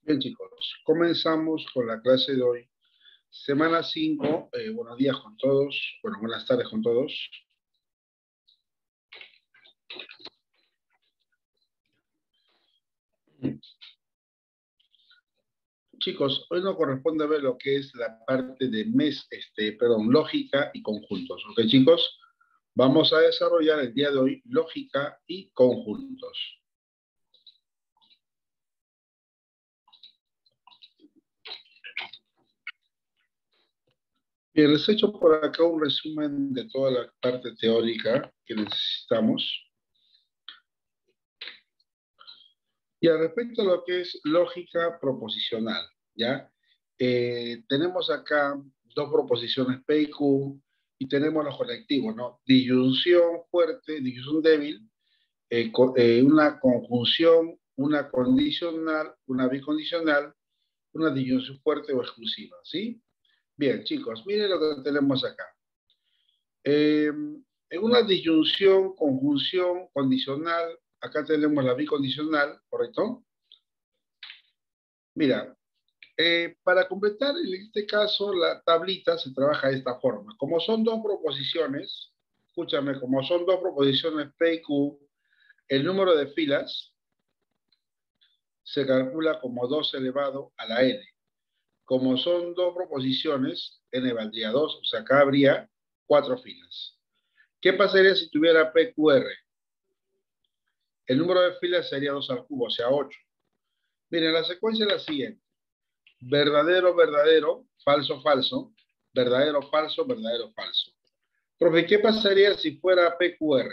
Bien, chicos, comenzamos con la clase de hoy. Semana 5. Buenos días con todos. Bueno, buenas tardes con todos. Chicos, hoy nos corresponde ver lo que es la parte de lógica y conjuntos. ¿Ok, chicos? Vamos a desarrollar el día de hoy lógica y conjuntos. Bien, les he hecho por acá un resumen de toda la parte teórica que necesitamos. Y al respecto a lo que es lógica proposicional, ¿ya? Tenemos acá dos proposiciones P y Q y tenemos los conectivos, ¿no? Disyunción fuerte, disyunción débil, una conjunción, una condicional, una bicondicional, una disyunción fuerte o exclusiva, ¿sí? Bien, chicos, miren lo que tenemos acá. En una disyunción, conjunción, condicional, acá tenemos la bicondicional, ¿correcto? Mira, para completar en este caso la tablita se trabaja de esta forma. Como son dos proposiciones, escúchame, como son dos proposiciones P y Q, el número de filas se calcula como 2 elevado a la n. Como son dos proposiciones, n valdría 2, o sea, acá habría 4 filas. ¿Qué pasaría si tuviera PQR? El número de filas sería 2 al cubo, o sea, 8. Miren, la secuencia es la siguiente. Verdadero, verdadero, falso, falso, verdadero, falso, verdadero, falso. Profe, ¿qué pasaría si fuera PQR?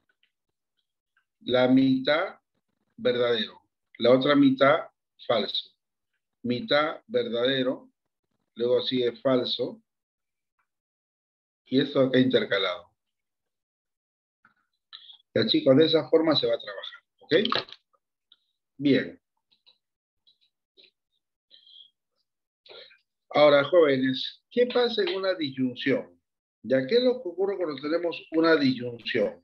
La mitad verdadero, la otra mitad falso. Mitad verdadero, luego sigue falso, y esto acá intercalado. Ya, chicos, de esa forma se va a trabajar, ¿ok? Bien. Ahora, jóvenes, ¿qué pasa en una disyunción? ¿Ya qué es lo que ocurre cuando tenemos una disyunción?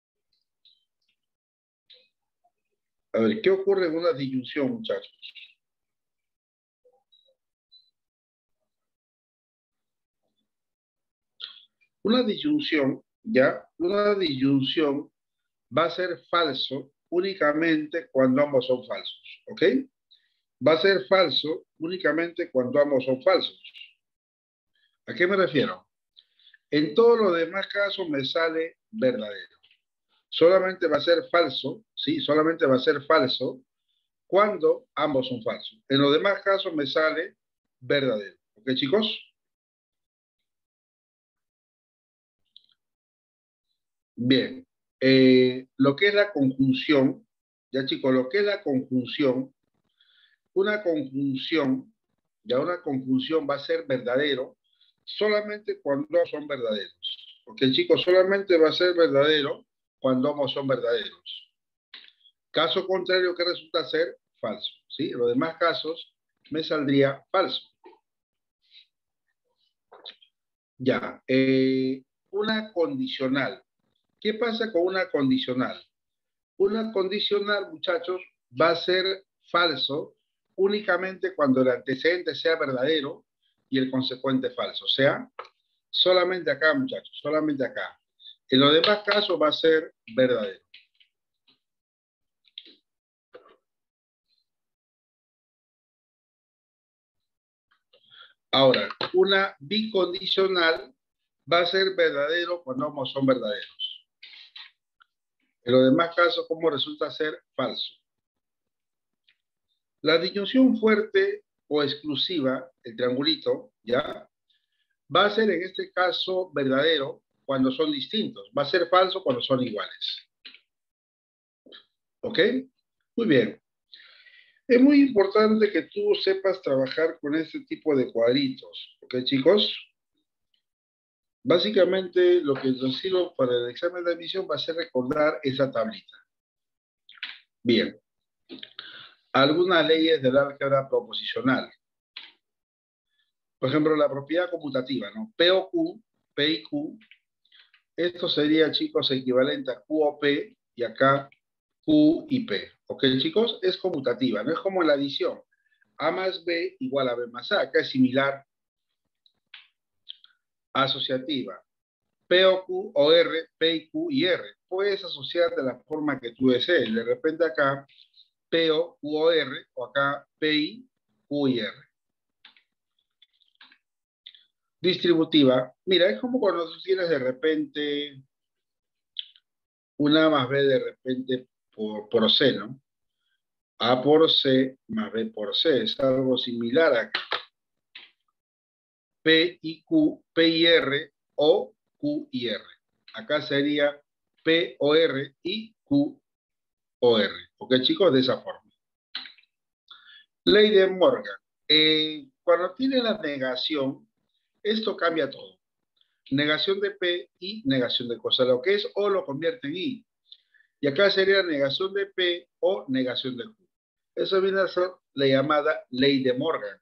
A ver, ¿qué ocurre en una disyunción, muchachos? Una disyunción, ¿ya? Una disyunción va a ser falso únicamente cuando ambos son falsos, ¿ok? Va a ser falso únicamente cuando ambos son falsos. ¿A qué me refiero? En todos los demás casos me sale verdadero. Solamente va a ser falso, ¿sí? Solamente va a ser falso cuando ambos son falsos. En los demás casos me sale verdadero. ¿Ok, chicos? Bien. Lo que es la conjunción, ya chicos, lo que es la conjunción, una conjunción va a ser verdadero solamente cuando son verdaderos. Porque chicos, solamente va a ser verdadero cuando ambos son verdaderos. Caso contrario, que resulta ser falso, ¿sí? En los demás casos me saldría falso. Ya, una condicional. ¿Qué pasa con una condicional? Una condicional, muchachos, va a ser falso únicamente cuando el antecedente sea verdadero y el consecuente falso. O sea, solamente acá, muchachos, solamente acá. En los demás casos va a ser verdadero. Ahora, una bicondicional va a ser verdadero cuando ambos son verdaderos. En los demás casos, ¿cómo resulta ser falso? La disyunción fuerte o exclusiva, el triangulito, ¿ya? Va a ser en este caso verdadero cuando son distintos. Va a ser falso cuando son iguales. ¿Ok? Muy bien. Es muy importante que tú sepas trabajar con este tipo de cuadritos. ¿Ok, chicos? Básicamente, lo que nos sirve para el examen de admisión va a ser recordar esa tablita. Bien. Algunas leyes del álgebra proposicional. Por ejemplo, la propiedad conmutativa, ¿no? P o Q, P y Q. Esto sería, chicos, equivalente a Q o P y acá Q y P. ¿Ok, chicos? Es conmutativa, no es como la adición. A más B igual a B más A. Acá es similar. Asociativa. P o Q o R, P y Q y R. Puedes asociar de la forma que tú desees. De repente acá P o Q o R o acá P y Q y R. Distributiva. Mira, es como cuando tú tienes de repente una más B de repente por C, ¿no? A por C más B por C. Es algo similar a P y Q, P y R o Q y R. Acá sería P o R y Q o R. ¿Ok, chicos? De esa forma. Ley de Morgan. Cuando tiene la negación, esto cambia todo. Negación de P y negación de Q. O sea, lo que es O lo convierte en I. Y acá sería negación de P o negación de Q. Eso viene a ser la llamada ley de Morgan.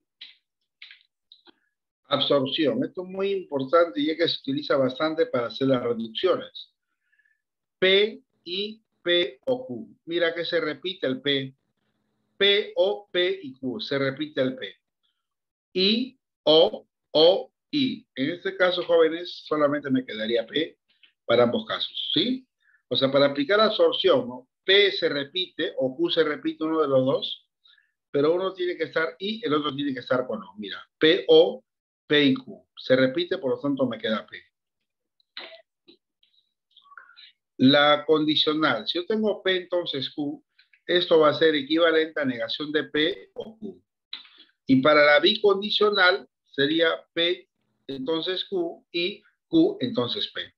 Absorción. Esto es muy importante y es que se utiliza bastante para hacer las reducciones. P, I, P o Q. Mira que se repite el P. P, O, P y Q. Se repite el P. I, O, I. En este caso, jóvenes, solamente me quedaría P para ambos casos, ¿sí? O sea, para aplicar absorción, ¿no? P se repite o Q se repite uno de los dos, pero uno tiene que estar I, el otro tiene que estar con O. Mira, P, O, P y Q. Se repite, por lo tanto me queda P. La condicional. Si yo tengo P, entonces Q, esto va a ser equivalente a negación de P o Q. Y para la bicondicional sería P, entonces Q, y Q, entonces P.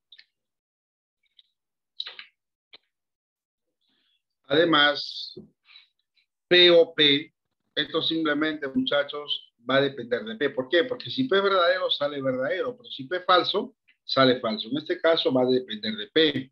Además, P o P, esto simplemente, muchachos, va a depender de P. ¿Por qué? Porque si P es verdadero, sale verdadero, pero si P es falso, sale falso. En este caso va a depender de P.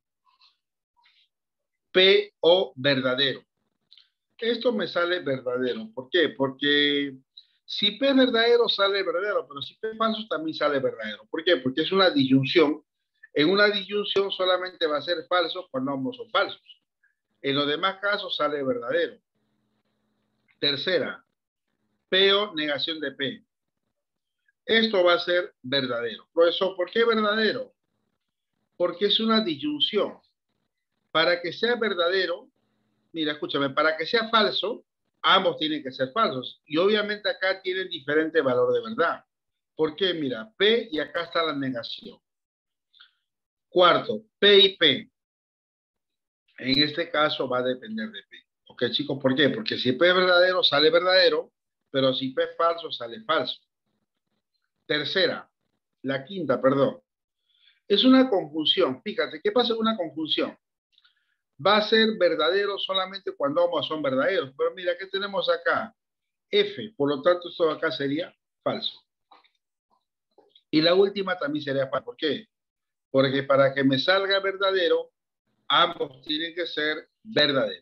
P o verdadero. Esto me sale verdadero. ¿Por qué? Porque si P es verdadero, sale verdadero, pero si P es falso, también sale verdadero. ¿Por qué? Porque es una disyunción. En una disyunción solamente va a ser falso cuando ambos son falsos. En los demás casos sale verdadero. Tercera, P o negación de P. Esto va a ser verdadero. Profesor, ¿por qué verdadero? Porque es una disyunción. Para que sea verdadero, mira, escúchame, para que sea falso, ambos tienen que ser falsos. Y obviamente acá tienen diferente valor de verdad. ¿Por qué? Mira, P y acá está la negación. Cuarto, P y P. En este caso va a depender de P. ¿Ok, chicos? ¿Por qué? Porque si P es verdadero, sale verdadero, pero si P es falso, sale falso. Tercera, la quinta, perdón. Es una conjunción. Fíjate, ¿qué pasa en una conjunción? Va a ser verdadero solamente cuando ambos son verdaderos. Pero mira, ¿qué tenemos acá? F, por lo tanto, esto acá sería falso. Y la última también sería falso. ¿Por qué? Porque para que me salga verdadero, ambos tienen que ser verdaderos.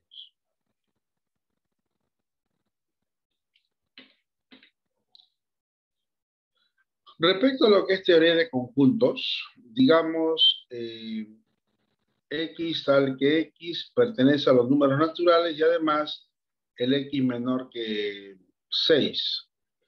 Respecto a lo que es teoría de conjuntos, digamos, X tal que X pertenece a los números naturales y además el X menor que 6.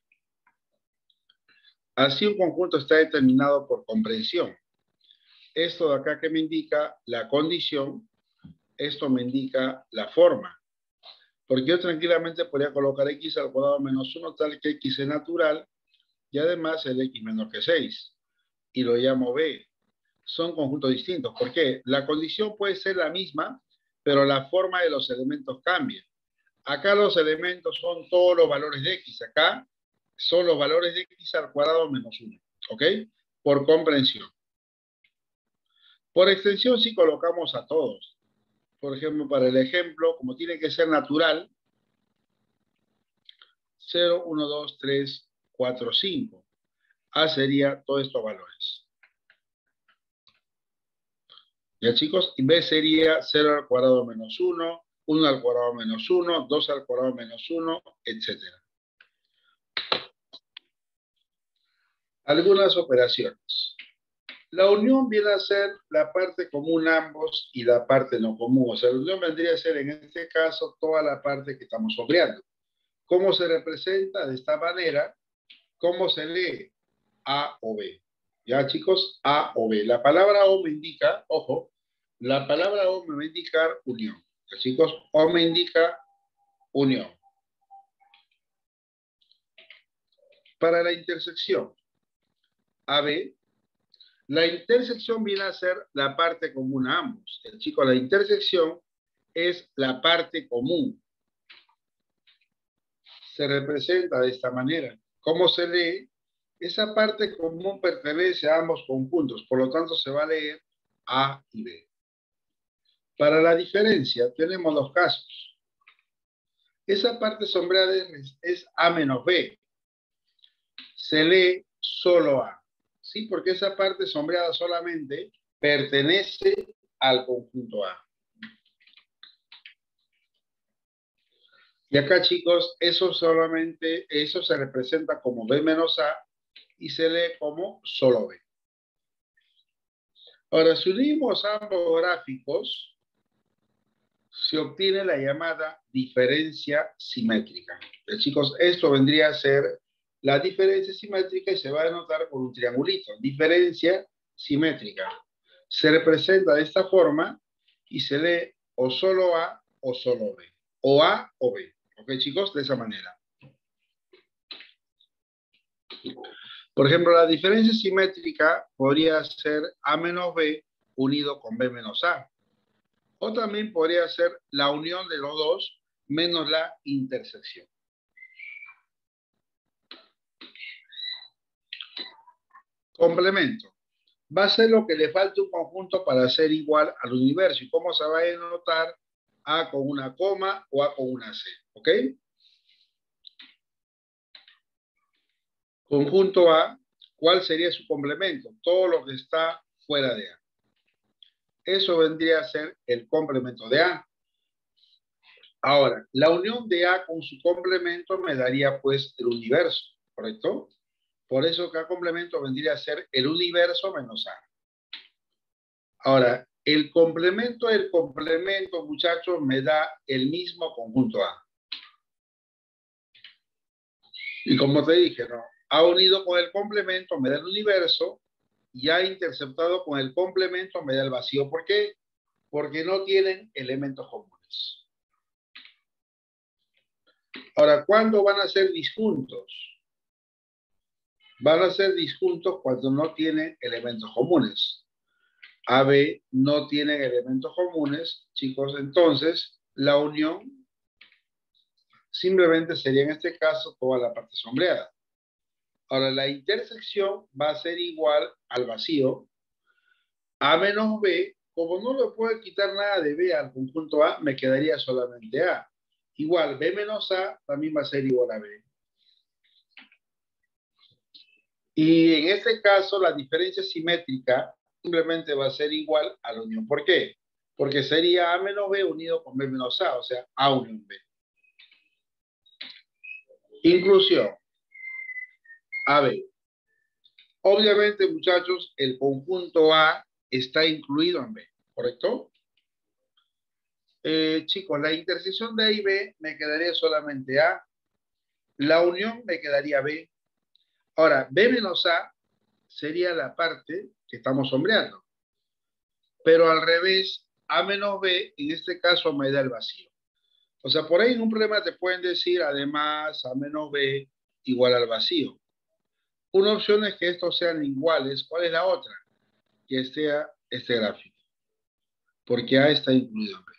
Así un conjunto está determinado por comprensión. Esto de acá que me indica la condición, esto me indica la forma. Porque yo tranquilamente podría colocar X al cuadrado menos 1 tal que X es natural y además el X menor que 6. Y lo llamo B. Son conjuntos distintos. ¿Por qué? La condición puede ser la misma, pero la forma de los elementos cambia. Acá los elementos son todos los valores de X. Acá son los valores de X al cuadrado menos 1. ¿Ok? Por comprensión. Por extensión sí colocamos a todos. Por ejemplo, para el ejemplo, como tiene que ser natural, 0, 1, 2, 3, 4, 5. A sería todos estos valores. Ya, chicos, y B sería 0 al cuadrado menos 1, 1 al cuadrado menos 1, 2 al cuadrado menos 1, etc. Algunas operaciones. La unión viene a ser la parte común ambos y la parte no común. O sea, la unión vendría a ser en este caso toda la parte que estamos obviando. ¿Cómo se representa? De esta manera. ¿Cómo se lee? A o B. Ya, chicos, A o B. La palabra O me indica, ojo, la palabra O me va a indicar unión. Ya, chicos, O me indica unión. Para la intersección AB, la intersección viene a ser la parte común a ambos. Chicos, la intersección es la parte común. Se representa de esta manera. ¿Cómo se lee? Esa parte común pertenece a ambos conjuntos, por lo tanto se va a leer A y B. Para la diferencia tenemos dos casos. Esa parte sombreada es A menos B. Se lee solo A. ¿Sí? Porque esa parte sombreada solamente pertenece al conjunto A. Y acá, chicos, eso se representa como B menos A y se lee como solo B. Ahora, si unimos ambos gráficos, se obtiene la llamada diferencia simétrica. Chicos, esto vendría a ser la diferencia simétrica y se va a denotar con un triangulito. Diferencia simétrica. Se representa de esta forma y se lee o solo A o solo B. O A o B. ¿Ok, chicos? De esa manera. Por ejemplo, la diferencia simétrica podría ser A menos B unido con B menos A. O también podría ser la unión de los dos menos la intersección. Complemento. Va a ser lo que le falta un conjunto para ser igual al universo. ¿Y cómo se va a denotar? A con una coma o A con una C. ¿Ok? Conjunto A, ¿cuál sería su complemento? Todo lo que está fuera de A. Eso vendría a ser el complemento de A. Ahora, la unión de A con su complemento me daría pues el universo, ¿correcto? Por eso cada complemento vendría a ser el universo menos A. Ahora, el complemento del complemento, muchachos, me da el mismo conjunto A. Y como te dije, ¿no? A unido con el complemento me da el universo y A interceptado con el complemento me da el vacío. ¿Por qué? Porque no tienen elementos comunes. Ahora, ¿cuándo van a ser disjuntos? Van a ser disjuntos cuando no tienen elementos comunes. A, B no tienen elementos comunes, chicos, entonces la unión simplemente sería en este caso toda la parte sombreada. Ahora, la intersección va a ser igual al vacío. A menos B, como no le puedo quitar nada de B al conjunto A, me quedaría solamente A. Igual, B menos A también va a ser igual a B. Y en este caso, la diferencia simétrica simplemente va a ser igual a la unión. ¿Por qué? Porque sería A menos B unido con B menos A, o sea, A unión B. Inclusión. A, B. Obviamente, muchachos, el conjunto A está incluido en B, ¿correcto? Chicos, la intersección de A y B me quedaría solamente A. La unión me quedaría B. Ahora, B menos A sería la parte que estamos sombreando. Pero al revés, A menos B, en este caso me da el vacío. O sea, por ahí en un problema te pueden decir, además, A menos B igual al vacío. Una opción es que estos sean iguales. ¿Cuál es la otra? Que sea este gráfico. Porque A está incluido en B.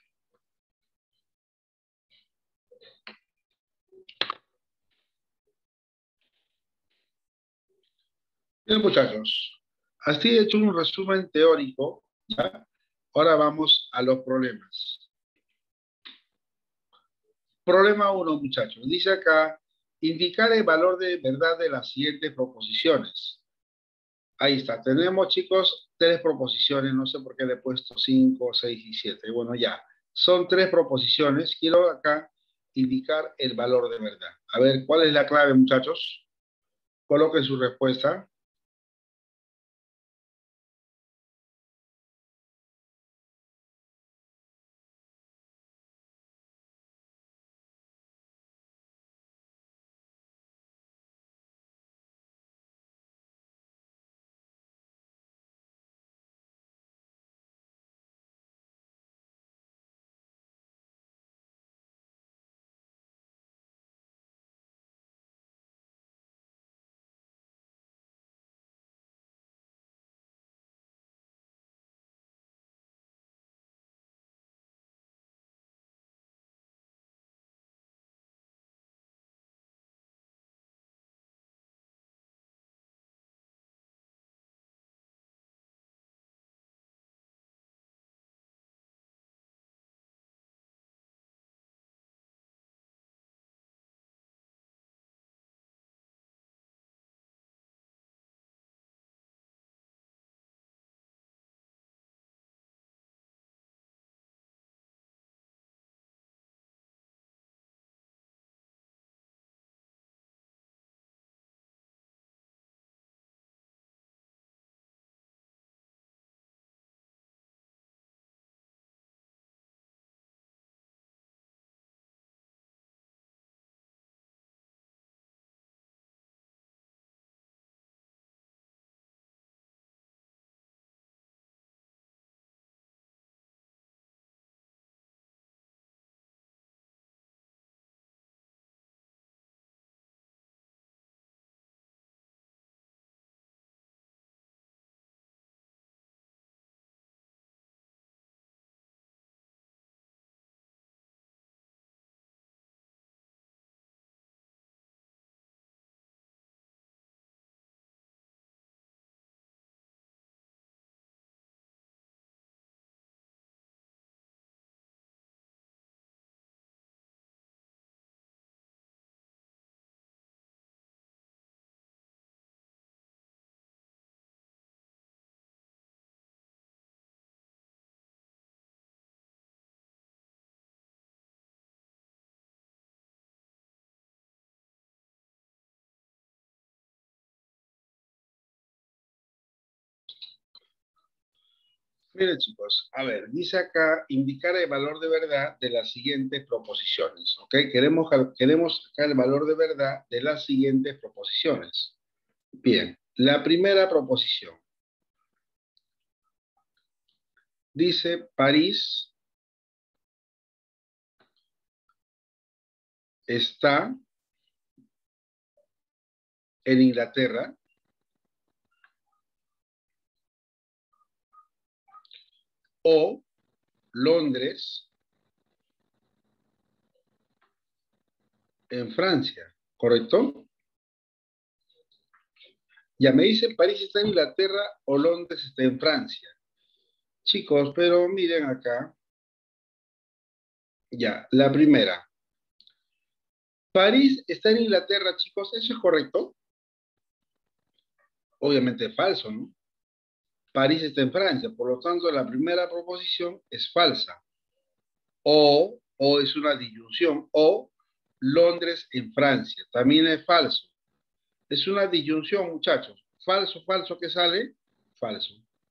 Bien, muchachos. Así he hecho un resumen teórico, ¿ya? Ahora vamos a los problemas. Problema 1, muchachos. Dice acá, indicar el valor de verdad de las siguientes proposiciones. Ahí está. Tenemos, chicos, tres proposiciones. No sé por qué le he puesto 5, 6 y 7. Bueno, ya. Son tres proposiciones. Quiero acá indicar el valor de verdad. A ver, ¿cuál es la clave, muchachos? Coloquen su respuesta. Miren, chicos, a ver, dice acá, indicar el valor de verdad de las siguientes proposiciones, ¿ok? Queremos sacar el valor de verdad de las siguientes proposiciones. Bien, la primera proposición. Dice, París está en Inglaterra o Londres en Francia, ¿correcto? Ya me dice París está en Inglaterra o Londres está en Francia. Chicos, pero miren acá. Ya, la primera. París está en Inglaterra, chicos, ¿eso es correcto? Obviamente falso, ¿no? París está en Francia, por lo tanto la primera proposición es falsa. O es una disyunción, o Londres en Francia, también es falso. Es una disyunción, muchachos. Falso, falso, ¿qué sale? Falso.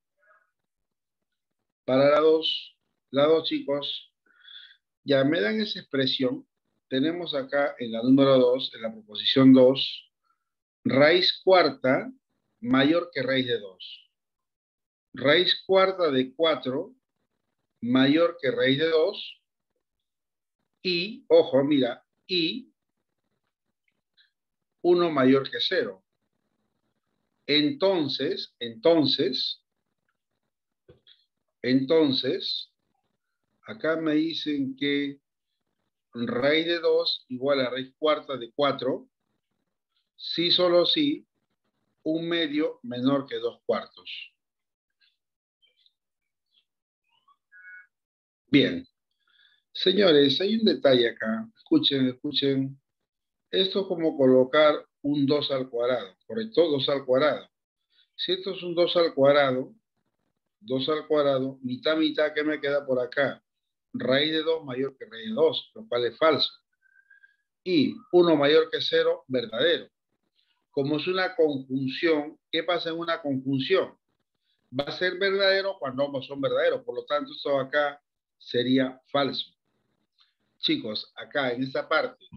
Para la dos, chicos, ya me dan esa expresión. Tenemos acá en la número 2, en la proposición 2, raíz cuarta mayor que raíz de 2. Raíz cuarta de 4 mayor que raíz de 2. Y, ojo, mira, y 1 mayor que 0. Entonces, acá me dicen que raíz de 2 igual a raíz cuarta de 4, sí, solo sí, 1/2 menor que 2/4. Bien, señores, hay un detalle acá. Escuchen, escuchen. Esto es como colocar un 2 al cuadrado, ¿correcto? 2 al cuadrado. Si esto es un 2 al cuadrado, mitad, mitad, ¿qué me queda por acá? Raíz de 2 mayor que raíz de 2, lo cual es falso. Y 1 mayor que 0, verdadero. Como es una conjunción, ¿qué pasa en una conjunción? Va a ser verdadero cuando ambos son verdaderos. Por lo tanto, esto acá sería falso. Chicos, acá en esta parte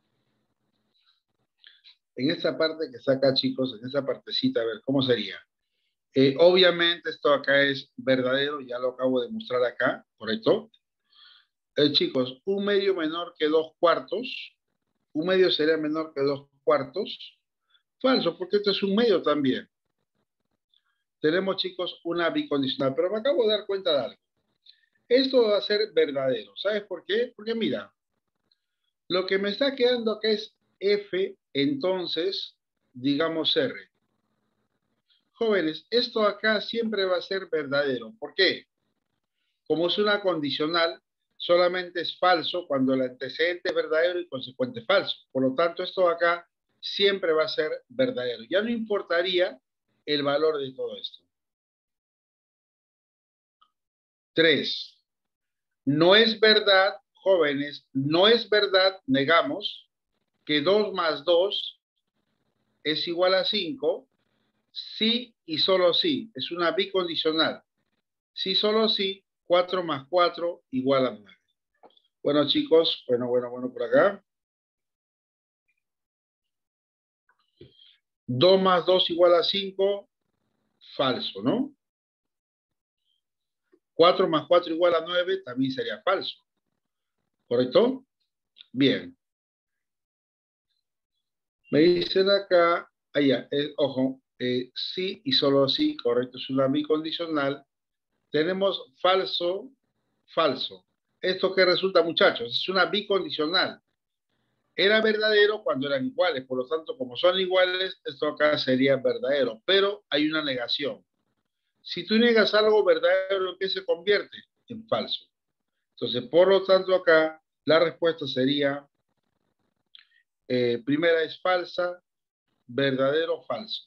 que está acá, chicos, en esa partecita, a ver, ¿cómo sería? Obviamente esto acá es verdadero, ya lo acabo de mostrar acá, ¿correcto? Chicos, 1/2 menor que 2/4, 1/2 sería menor que 2/4, falso, porque esto es 1/2 también. Tenemos, chicos, una bicondicional, pero me acabo de dar cuenta de algo. Esto va a ser verdadero, ¿sabes por qué? Porque mira, lo que me está quedando acá es F, entonces, digamos R. Jóvenes, esto acá siempre va a ser verdadero. ¿Por qué? Como es una condicional, solamente es falso cuando el antecedente es verdadero y consecuente falso. Por lo tanto, esto acá siempre va a ser verdadero. Ya no importaría el valor de todo esto. 3. No es verdad, jóvenes, no es verdad, negamos, que 2 más 2 es igual a 5, sí y solo sí. Es una bicondicional. Sí, solo sí, 4 más 4 igual a 9. Bueno, chicos, bueno, por acá. 2 más 2 igual a 5, falso, ¿no? 4 más 4 igual a 9, también sería falso. ¿Correcto? Bien. Me dicen acá, allá, ojo, sí y solo sí, correcto, es una bicondicional. Tenemos falso, falso. ¿Esto qué resulta, muchachos? Es una bicondicional. Era verdadero cuando eran iguales, por lo tanto, como son iguales, esto acá sería verdadero, pero hay una negación. Si tú niegas algo verdadero, ¿en qué se convierte? En falso. Entonces, por lo tanto, acá la respuesta sería, primera es falsa, verdadero, falso.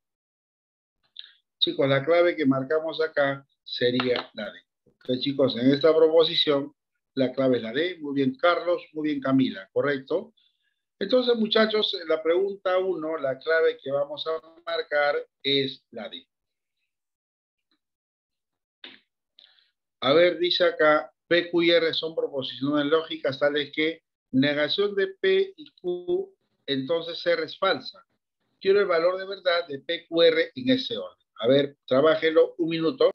Chicos, la clave que marcamos acá sería la D. Entonces, chicos, en esta proposición, la clave es la D. Muy bien, Carlos, muy bien, Camila, ¿correcto? Entonces, muchachos, la pregunta 1, la clave que vamos a marcar es la D. A ver, dice acá, P, Q y R son proposiciones lógicas tales que negación de P y Q, entonces R es falsa. Quiero el valor de verdad de P, Q, R en ese orden. A ver, trabájelo un minuto.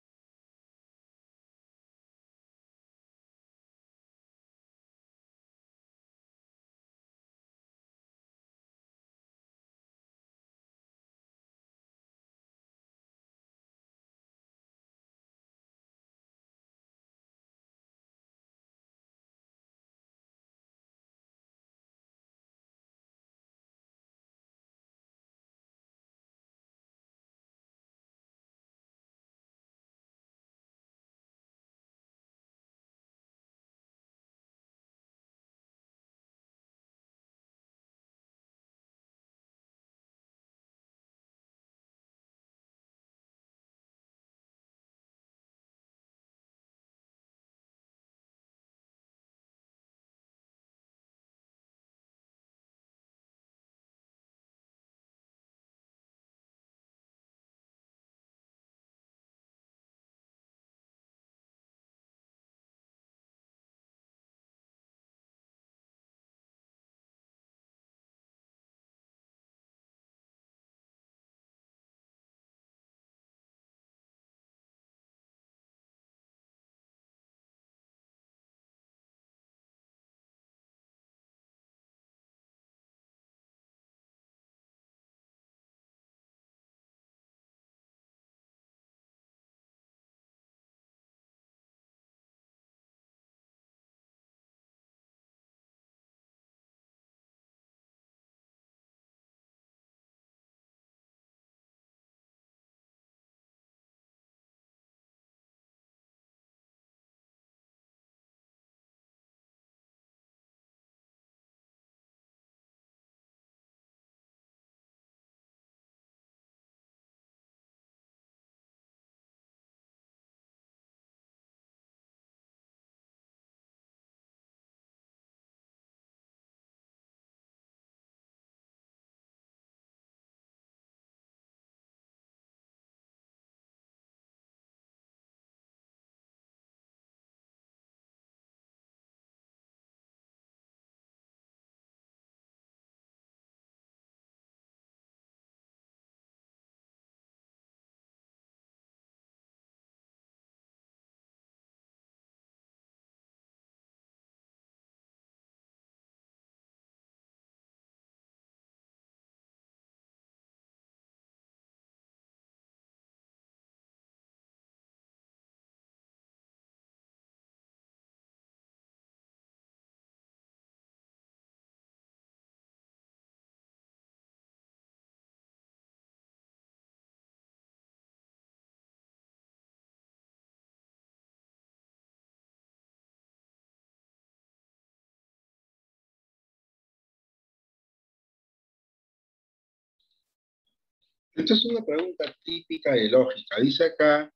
Esta es una pregunta típica de lógica. Dice acá,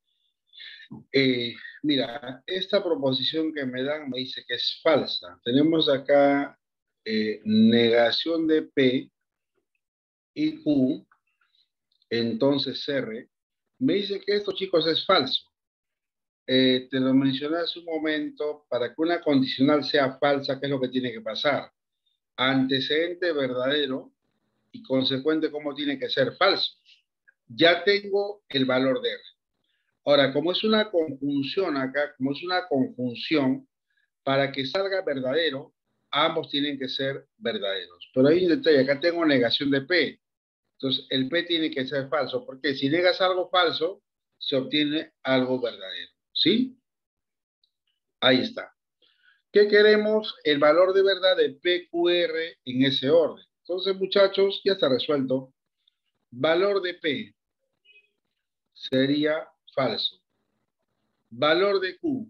eh, mira, esta proposición que me dan me dice que es falsa. Tenemos acá negación de P y Q, entonces R. Me dice que esto, chicos, es falso. Te lo mencioné hace un momento, para que una condicional sea falsa, ¿qué es lo que tiene que pasar? Antecedente verdadero y consecuente, ¿cómo tiene que ser falso? Ya tengo el valor de R. Ahora, como es una conjunción acá, como es una conjunción, para que salga verdadero, ambos tienen que ser verdaderos. Pero hay un detalle, acá tengo negación de P. Entonces, el P tiene que ser falso, porque si negas algo falso, se obtiene algo verdadero. ¿Sí? Ahí está. ¿Qué queremos? El valor de verdad de PQR en ese orden. Entonces, muchachos, ya está resuelto. Valor de P sería falso. Valor de Q,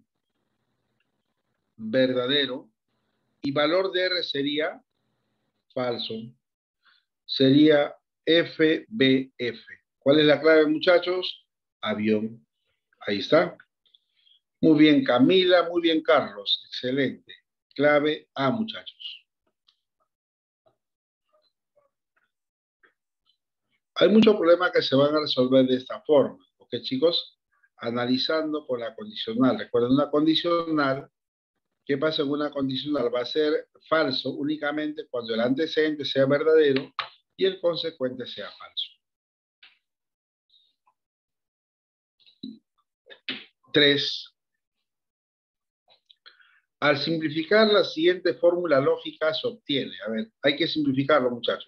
verdadero. Y valor de R sería falso. Sería FBF. ¿Cuál es la clave, muchachos? Avión. Ahí está. Muy bien, Camila. Muy bien, Carlos. Excelente. Clave A, muchachos. Hay muchos problemas que se van a resolver de esta forma. ¿Ok, chicos? analizando por la condicional. Recuerden, una condicional, ¿qué pasa en una condicional? Va a ser falso únicamente cuando el antecedente sea verdadero y el consecuente sea falso. 3. Al simplificar la siguiente fórmula lógica se obtiene. A ver, hay que simplificarlo, muchachos.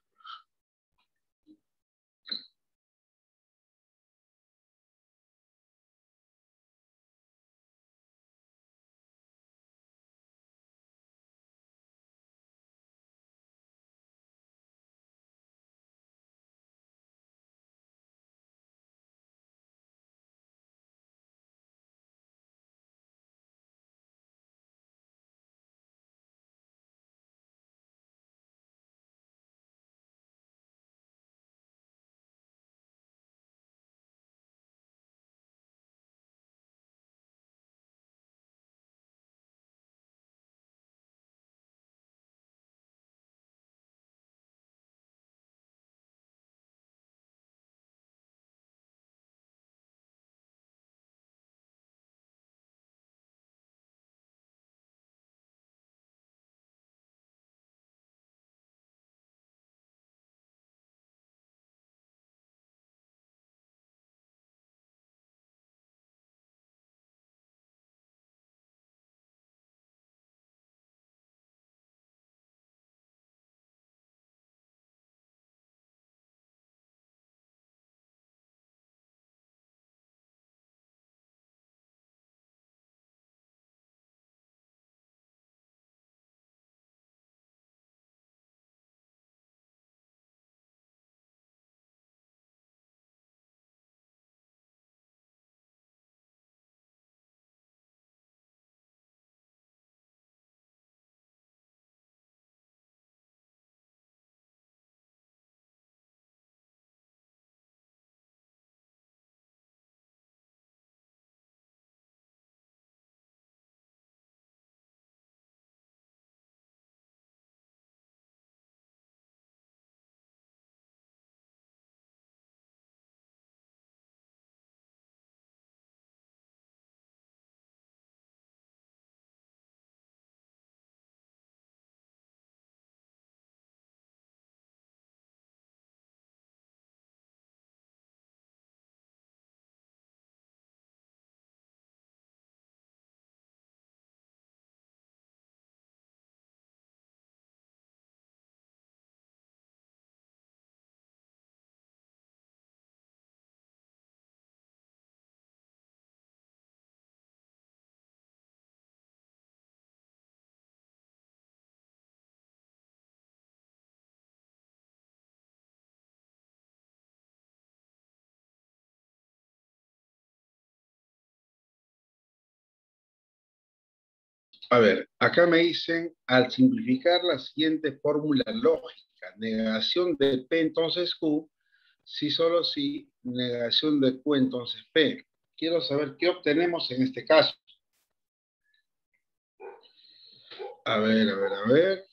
A ver, acá me dicen, al simplificar la siguiente fórmula lógica, negación de P entonces Q, si solo si, negación de Q entonces P. Quiero saber qué obtenemos en este caso. A ver, a ver, a ver.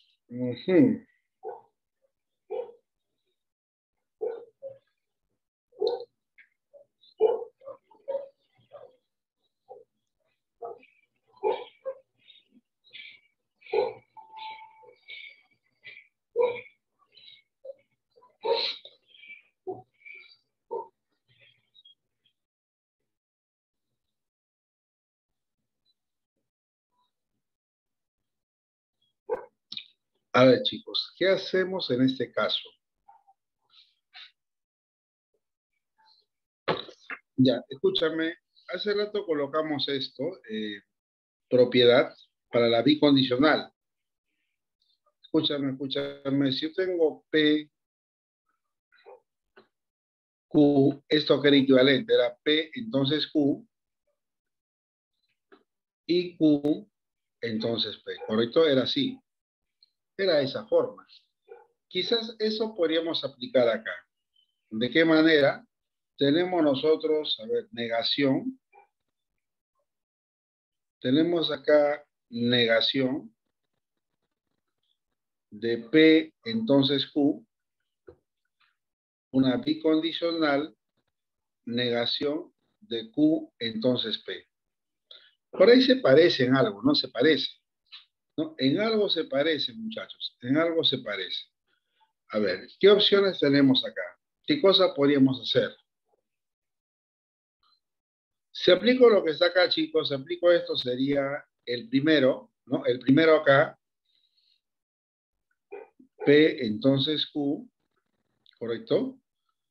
A ver, chicos, ¿qué hacemos en este caso? Ya, escúchame, hace rato colocamos esto, propiedad para la bicondicional. Escúchame, escúchame, si yo tengo P, Q, esto que era equivalente, era P, entonces Q, y Q, entonces P, ¿correcto? Era así, era de esa forma. Quizás eso podríamos aplicar acá. ¿De qué manera? Tenemos nosotros, a ver, negación. Tenemos acá negación de P, entonces Q, una bicondicional, negación de Q, entonces P. Por ahí se parece en algo, ¿no? Se parece, ¿no? En algo se parece, muchachos. En algo se parece. A ver, ¿qué opciones tenemos acá? ¿Qué cosa podríamos hacer? Si aplico lo que está acá, chicos, si aplico esto, sería el primero, ¿no? El primero acá, P, entonces Q, ¿correcto?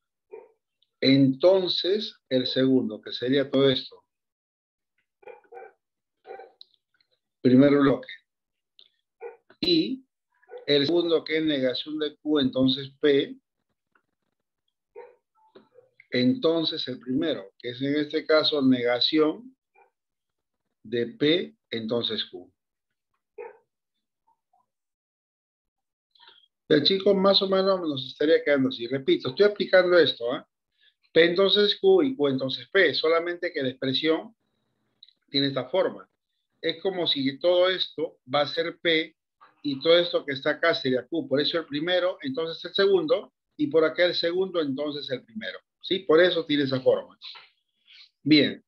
Entonces, el segundo, que sería todo esto. Primer bloque. Y el segundo, que es negación de Q, entonces P. Entonces, el primero, que es en este caso negación de P, entonces Q. El chico más o menos nos estaría quedando así. Repito, estoy aplicando esto, ¿eh? P entonces Q y Q entonces P, solamente que la expresión tiene esta forma. Es como si todo esto va a ser P y todo esto que está acá sería Q. Por eso el primero, entonces el segundo, y por acá el segundo, entonces el primero. ¿Sí? Por eso tiene esa forma. Bien.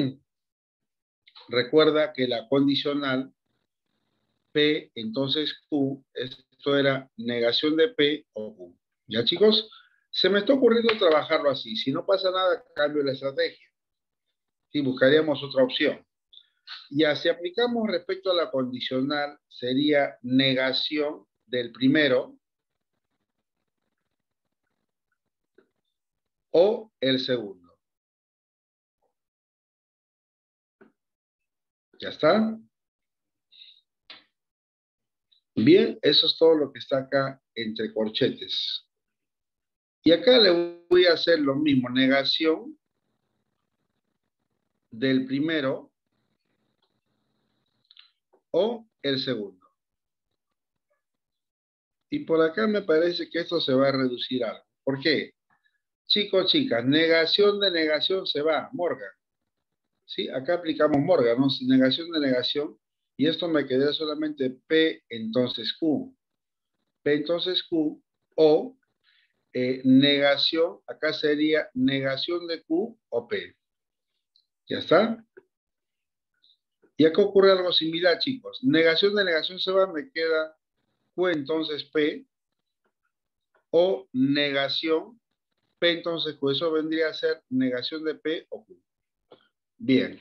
Recuerda que la condicional P, entonces Q, esto era negación de P o Q. ¿Ya, chicos? Se me está ocurriendo trabajarlo así. Si no pasa nada, cambio la estrategia. Y buscaríamos otra opción. Ya, si aplicamos respecto a la condicional, sería negación del primero o el segundo. ¿Ya está? Bien, eso es todo lo que está acá entre corchetes. Y acá le voy a hacer lo mismo, negación del primero o el segundo. Y por acá me parece que esto se va a reducir algo. ¿Por qué? Chicos, chicas, negación de negación se va, Morgan. ¿Sí? Acá aplicamos Morgan, ¿no? Negación de negación. Y esto me queda solamente P, entonces Q. P, entonces Q. O negación, acá sería negación de Q o P. ¿Ya está? Y acá ocurre algo similar, chicos. Negación de negación se va, me queda Q, entonces P. O negación P, entonces Q. Eso vendría a ser negación de P o Q. Bien.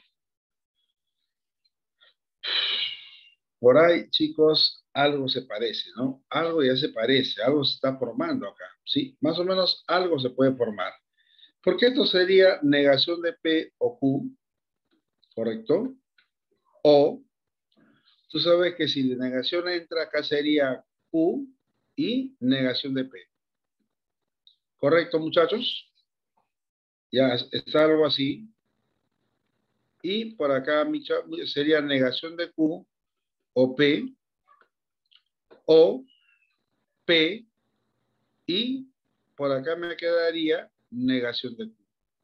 Por ahí, chicos, algo se parece, ¿no? Algo ya se parece, algo se está formando acá, ¿sí? Más o menos algo se puede formar. Porque esto sería negación de P o Q, ¿correcto? O, tú sabes que si de negación entra, acá sería Q y negación de P. ¿Correcto, muchachos? Ya está algo así. Y por acá sería negación de Q o P, o P, y por acá me quedaría negación de Q.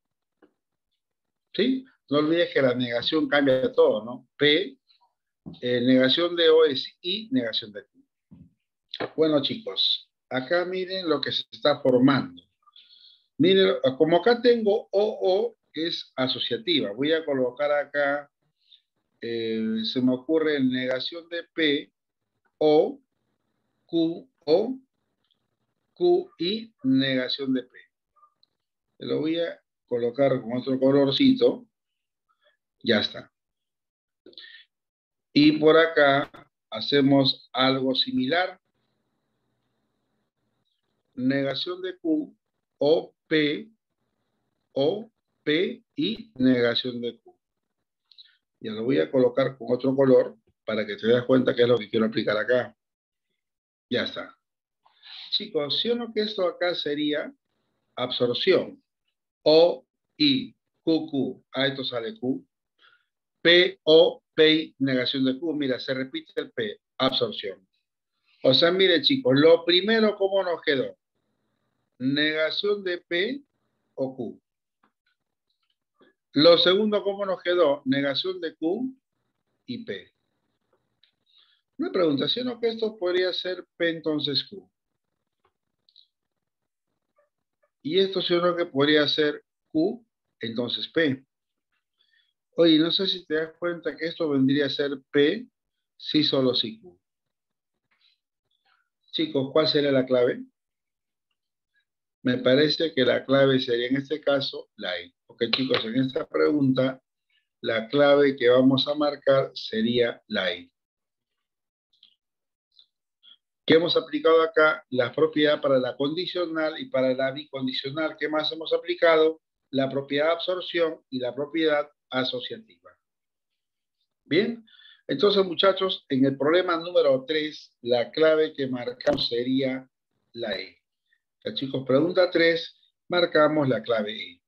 ¿Sí? No olvides que la negación cambia todo, ¿no? P, negación de O es I, negación de Q. Bueno, chicos, acá miren lo que se está formando. Miren, como acá tengo O, es asociativa. Voy a colocar acá, se me ocurre negación de P, O, Q y negación de P. Lo voy a colocar con otro colorcito. Ya está. Y por acá hacemos algo similar. Negación de Q o P y negación de Q. Ya lo voy a colocar con otro color para que te des cuenta qué es lo que quiero aplicar acá. Ya está. Chicos, ¿sí o no que esto acá sería absorción? O, I, Q. A esto sale Q. P, O, P, negación de Q. Mira, se repite el P, absorción. O sea, mire, chicos, lo primero, ¿cómo nos quedó? Negación de P o Q. Lo segundo, ¿cómo nos quedó? Negación de Q y P. Una pregunta, ¿sí o no que esto podría ser P entonces Q? Y esto sí o no que podría ser Q entonces P. Oye, no sé si te das cuenta que esto vendría a ser P, sí, solo sí Q. Chicos, ¿cuál sería la clave? Me parece que la clave sería en este caso la I. Ok, chicos, en esta pregunta, la clave que vamos a marcar sería la I. ¿Qué hemos aplicado acá? La propiedad para la condicional y para la bicondicional. ¿Qué más hemos aplicado? La propiedad de absorción y la propiedad asociativa. Bien, entonces muchachos, en el problema número 3, la clave que marcamos sería la E. Ya, chicos, pregunta 3, marcamos la clave E.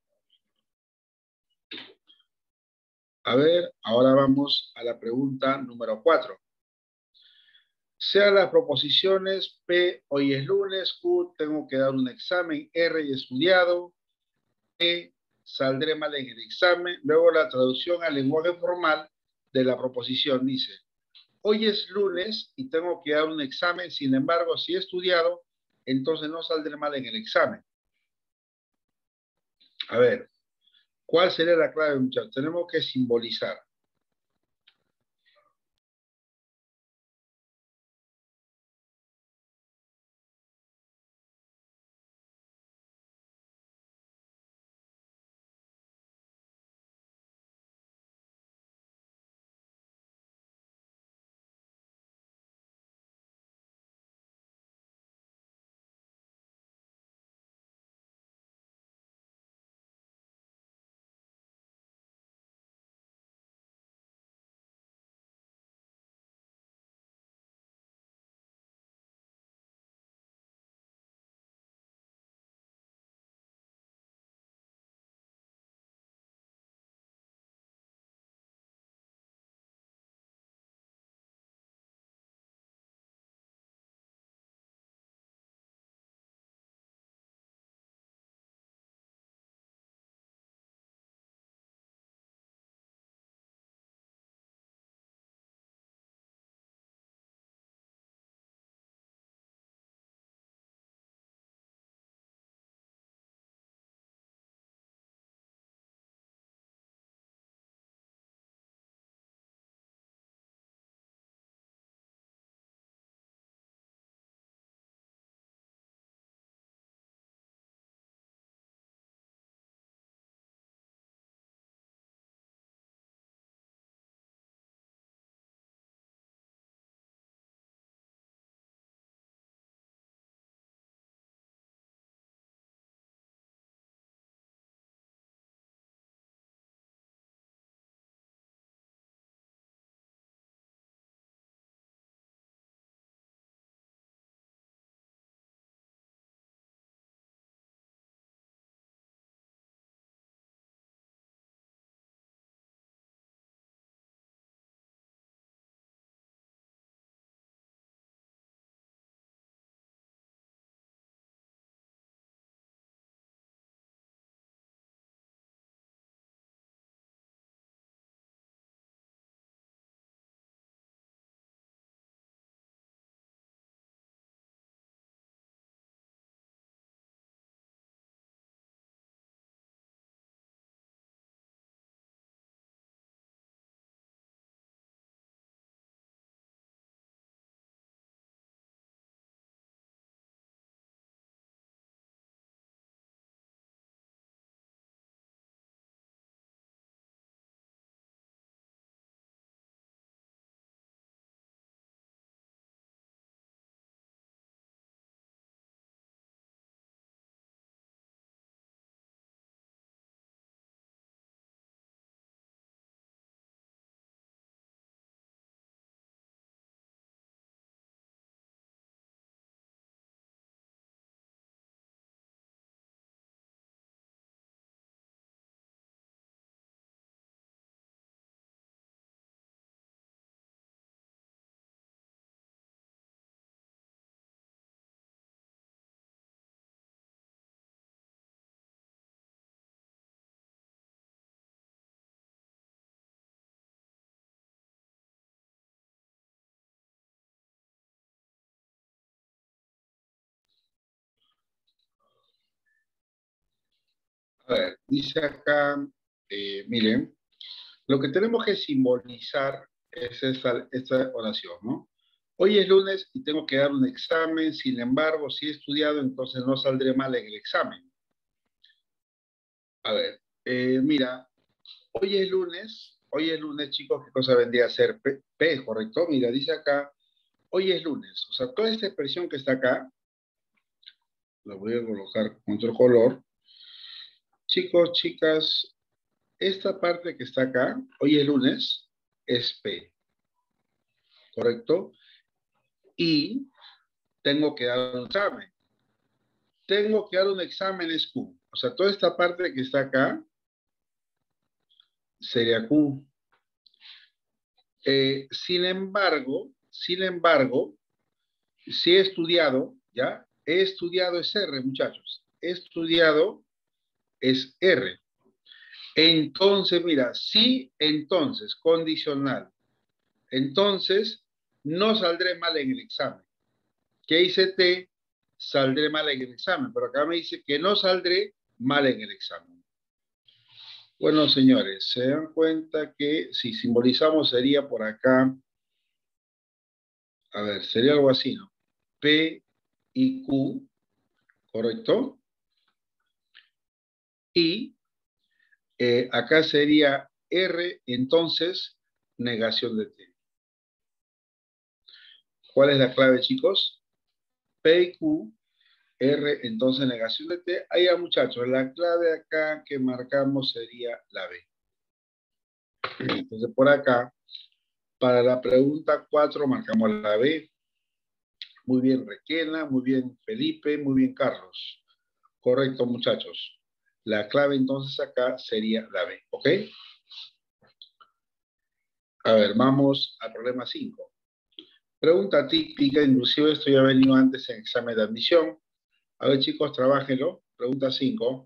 A ver, ahora vamos a la pregunta número 4. Sean las proposiciones P, hoy es lunes, Q, tengo que dar un examen, R, y estudiado, E, saldré mal en el examen. Luego la traducción al lenguaje formal de la proposición dice, hoy es lunes y tengo que dar un examen, sin embargo, si he estudiado, entonces no saldré mal en el examen. A ver, ¿cuál sería la clave, muchachos? Tenemos que simbolizar. A ver, dice acá, miren, Lo que tenemos que simbolizar es esta oración, ¿no? Hoy es lunes y tengo que dar un examen, sin embargo, si he estudiado, entonces no saldré mal en el examen. A ver, mira, hoy es lunes, chicos, ¿qué cosa vendría a ser? P, ¿correcto? Mira, dice acá, hoy es lunes. O sea, toda esta expresión que está acá, la voy a colocar con otro color. Chicos, chicas, esta parte que está acá, hoy es lunes, es P, ¿correcto? Y tengo que dar un examen. Tengo que dar un examen es Q. O sea, toda esta parte que está acá sería Q. Sin embargo, si he estudiado, ¿ya? He estudiado es R, muchachos. He estudiado es R. Entonces, mira, sí, entonces, condicional. Entonces, no saldré mal en el examen. ¿Qué hice T? Saldré mal en el examen. Pero acá me dice que no saldré mal en el examen. Bueno, señores, se dan cuenta que si simbolizamos sería por acá, a ver, sería algo así, ¿no? P y Q, ¿correcto? Y acá sería R, entonces, negación de T. ¿Cuál es la clave, chicos? P y Q, R, entonces, negación de T. Ahí, muchachos, la clave acá que marcamos sería la B. Entonces, por acá, para la pregunta 4 marcamos la B. Muy bien, Requena, muy bien, Felipe, muy bien, Carlos. Correcto, muchachos. La clave entonces acá sería la B, ¿ok? A ver, vamos al problema 5. Pregunta típica, inclusive esto ya ha venido antes en examen de admisión. A ver, chicos, trabájenlo. Pregunta 5.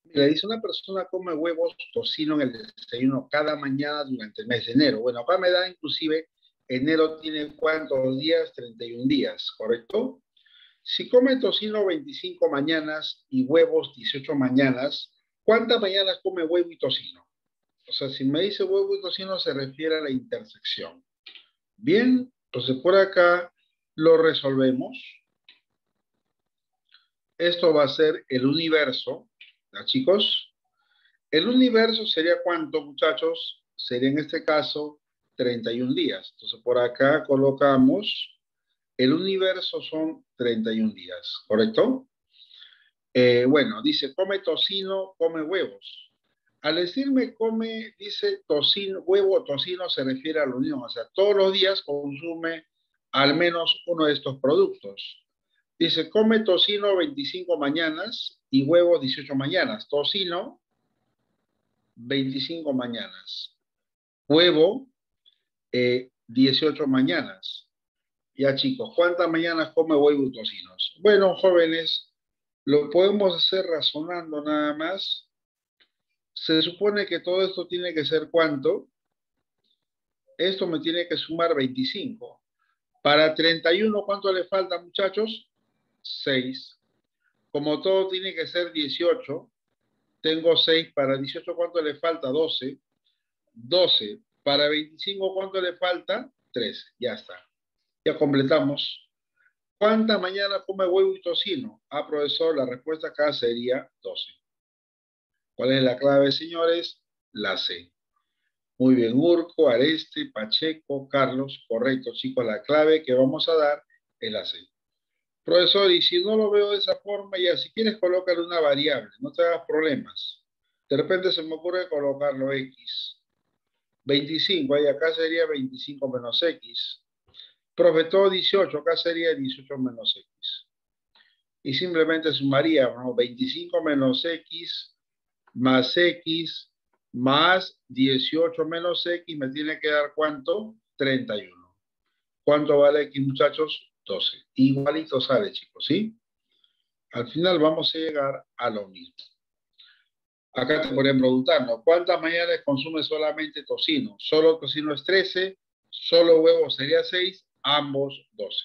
Mira, dice una persona come huevos tocino en el desayuno cada mañana durante el mes de enero. Bueno, acá me da inclusive, enero tiene cuántos días, 31 días, ¿correcto? Si come tocino 25 mañanas y huevos 18 mañanas, ¿cuántas mañanas come huevo y tocino? O sea, si me dice huevo y tocino se refiere a la intersección. Bien, entonces por acá lo resolvemos. Esto va a ser el universo, ¿ya, chicos? El universo sería ¿cuánto, muchachos? Sería en este caso 31 días. Entonces por acá colocamos, el universo son 31 días, ¿correcto? Bueno, dice, come tocino, come huevos. Al decirme come, dice tocino, huevo o tocino, se refiere a la unión. O sea, todos los días consume al menos uno de estos productos. Dice, come tocino 25 mañanas y huevo 18 mañanas. Tocino, 25 mañanas. Huevo, 18 mañanas. Ya, chicos, ¿cuántas mañanas come huevo y tocinos? Bueno, jóvenes, lo podemos hacer razonando nada más. Se supone que todo esto tiene que ser ¿cuánto? Esto me tiene que sumar 25. Para 31, ¿cuánto le falta, muchachos? 6. Como todo tiene que ser 18, tengo 6. Para 18, ¿cuánto le falta? 12. 12. Para 25, ¿cuánto le falta? 13. Ya está. Ya completamos. ¿Cuántas mañanas come huevo y tocino? Ah, profesor, la respuesta acá sería 12. ¿Cuál es la clave, señores? La C. Muy bien, Urco, Areste, Pacheco, Carlos, correcto, chicos, la clave que vamos a dar es la C. Profesor, y si no lo veo de esa forma, ya si quieres colócale una variable, no te hagas problemas. De repente se me ocurre colocarlo X. 25, ahí acá sería 25 menos X. Profe, todo 18, acá sería 18 menos X. Y simplemente sumaría, ¿no? 25 menos X más X más 18 menos X me tiene que dar ¿cuánto? 31. ¿Cuánto vale X, muchachos? 12. Igualito sale, chicos, ¿sí? Al final vamos a llegar a lo mismo. Acá te podrían preguntar, ¿no? ¿Cuántas mañanas consume solamente tocino? Solo tocino es 13, solo huevo sería 6, ambos 12.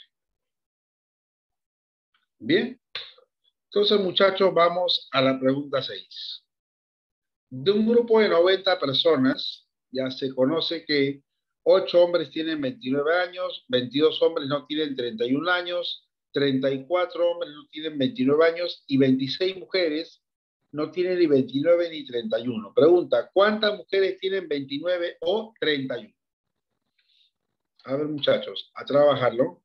Bien, entonces muchachos, vamos a la pregunta 6. De un grupo de 90 personas, ya se conoce que 8 hombres tienen 29 años, 22 hombres no tienen 31 años, 34 hombres no tienen 29 años y 26 mujeres no tienen ni 29 ni 31. Pregunta, ¿cuántas mujeres tienen 29 o 31? A ver, muchachos, a trabajarlo.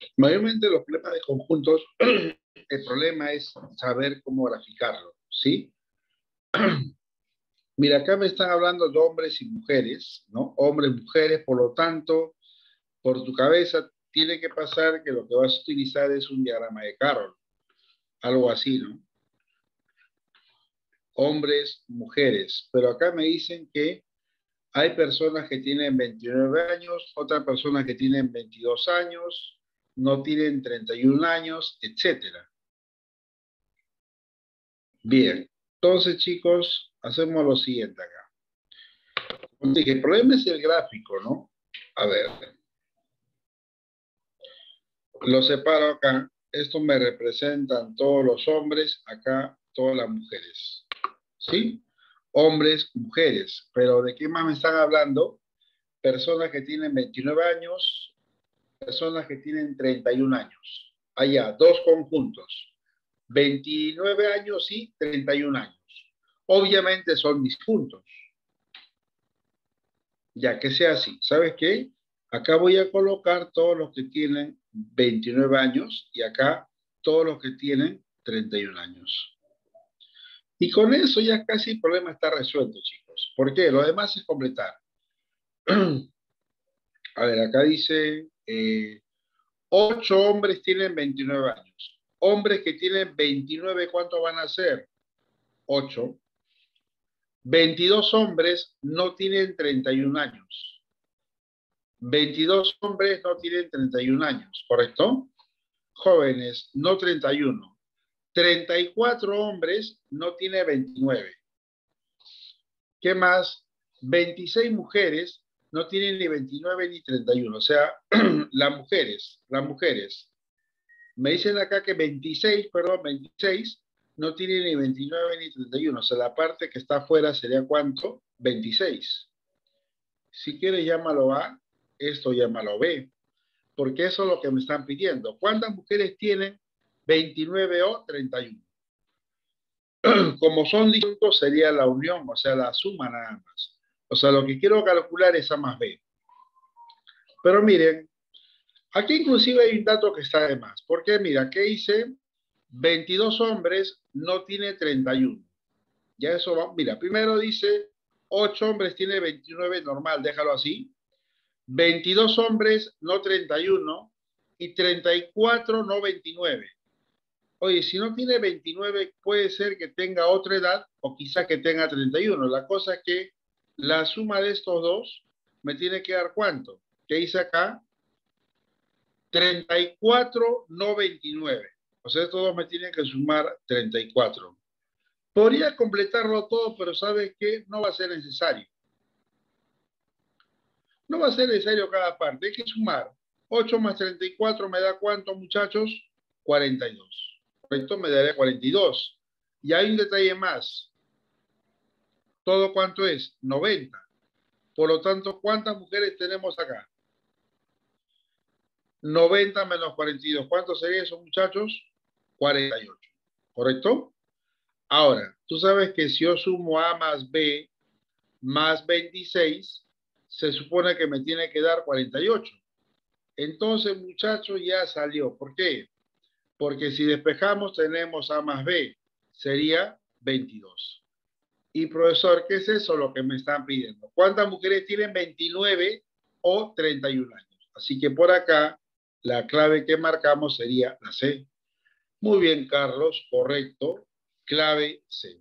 Mayormente los problemas de conjuntos, el problema es saber cómo graficarlo, ¿sí? Mira, acá me están hablando de hombres y mujeres, ¿no? Hombres, mujeres, por lo tanto, por tu cabeza tiene que pasar que lo que vas a utilizar es un diagrama de Carroll, algo así, ¿no? Hombres, mujeres, pero acá me dicen que hay personas que tienen 29 años, otras personas que tienen 22 años, no tienen 31 años, etcétera. Bien, entonces chicos, hacemos lo siguiente acá. Como dije, el problema es el gráfico, ¿no? A ver, lo separo acá. Esto me representan todos los hombres, acá todas las mujeres. ¿Sí? Hombres, mujeres. Pero ¿de qué más me están hablando? Personas que tienen 29 años, personas que tienen 31 años. Allá, dos conjuntos. 29 años y 31 años. Obviamente son disjuntos. Ya que sea así. ¿Sabes qué? Acá voy a colocar todos los que tienen 29 años y acá todos los que tienen 31 años. Y con eso ya casi el problema está resuelto, chicos. ¿Por qué? Lo demás es completar. A ver, acá dice, 8 hombres tienen 29 años. Hombres que tienen 29, ¿cuántos van a ser? 8. 22 hombres no tienen 31 años. 22 hombres no tienen 31 años, ¿correcto? Jóvenes, no 31. 34 hombres no tiene 29. ¿Qué más? 26 mujeres no tienen ni 29 ni 31. O sea, las mujeres. Me dicen acá que 26, perdón, 26 no tienen ni 29 ni 31. O sea, la parte que está afuera sería ¿cuánto? 26. Si quieres, llámalo A, esto llámalo B, porque eso es lo que me están pidiendo. ¿Cuántas mujeres tienen 29 o 31? Como son distintos, sería la unión, o sea, la suma nada más. O sea, lo que quiero calcular es A más B. Pero miren, aquí inclusive hay un dato que está de más. Porque mira, ¿qué dice? 22 hombres no tiene 31. Ya eso va. Mira, primero dice 8 hombres tiene 29 normal, déjalo así. 22 hombres no 31 y 34 no 29. Oye, si no tiene 29, puede ser que tenga otra edad o quizá que tenga 31. La cosa es que la suma de estos dos me tiene que dar ¿cuánto? ¿Qué dice acá? 34, no 29. O sea, estos dos me tienen que sumar 34. Podría completarlo todo, pero ¿sabes qué? No va a ser necesario. No va a ser necesario cada parte. Hay que sumar. 8 más 34 me da ¿cuánto, muchachos? 42. Esto me daría 42. Y hay un detalle más. ¿Todo cuánto es? 90. Por lo tanto, ¿cuántas mujeres tenemos acá? 90 menos 42. ¿Cuánto sería eso, muchachos? 48. ¿Correcto? Ahora, tú sabes que si yo sumo A más B más 26, se supone que me tiene que dar 48. Entonces, muchachos, ya salió. ¿Por qué? Porque si despejamos tenemos A más B, sería 22. Y profesor, ¿qué es eso lo que me están pidiendo? ¿Cuántas mujeres tienen 29 o 31 años? Así que por acá la clave que marcamos sería la C. Muy bien, Carlos, correcto. Clave C.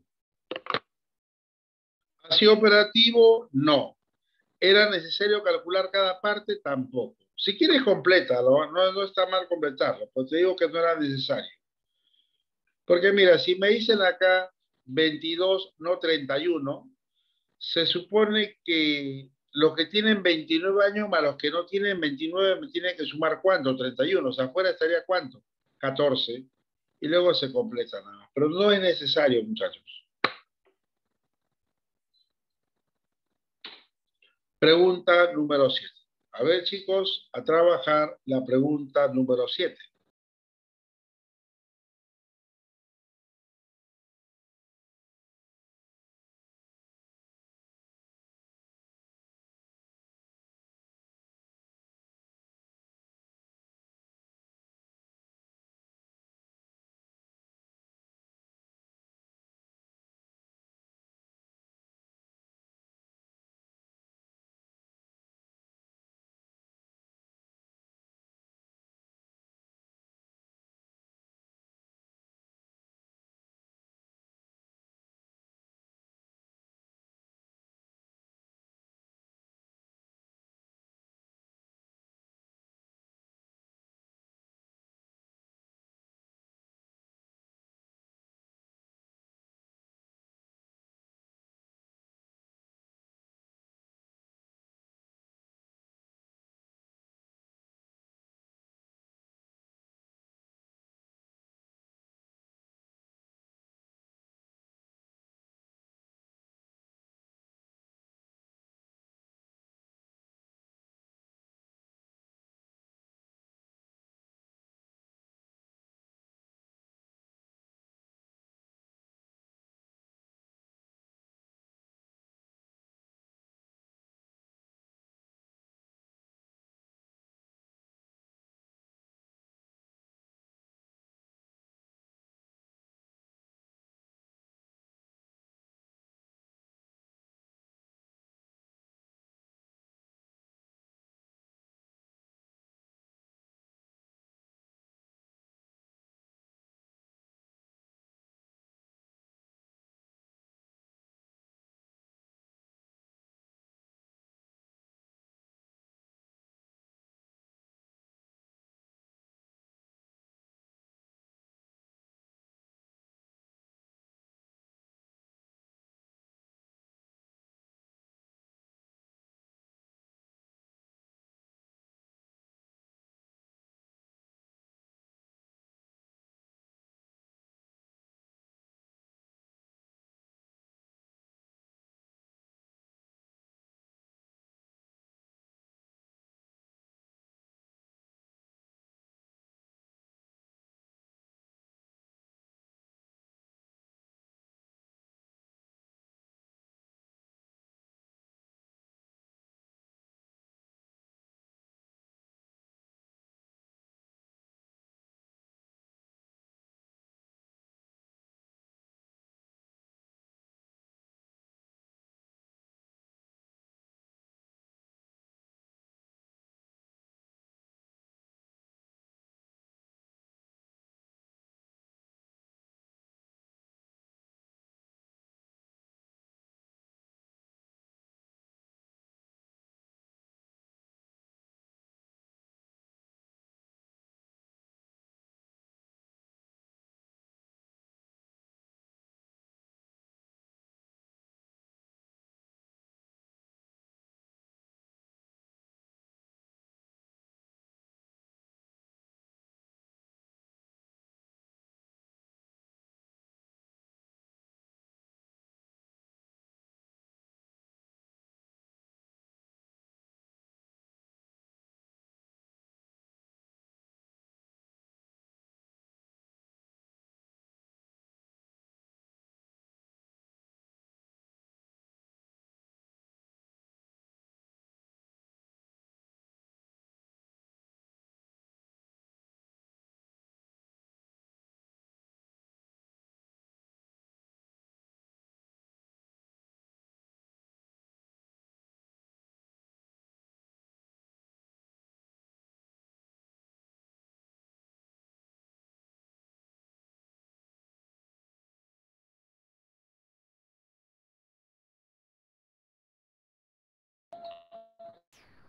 ¿Así operativo? No. ¿Era necesario calcular cada parte? Tampoco. Si quieres, complétalo. No está mal completarlo, pues te digo que no era necesario. Porque mira, si me dicen acá 22, no 31, se supone que los que tienen 29 años más los que no tienen 29 me tienen que sumar ¿cuánto? 31. O sea, afuera estaría ¿cuánto? 14. Y luego se completa nada más. Pero no es necesario, muchachos. Pregunta número 7. A ver, chicos, a trabajar la pregunta número 7.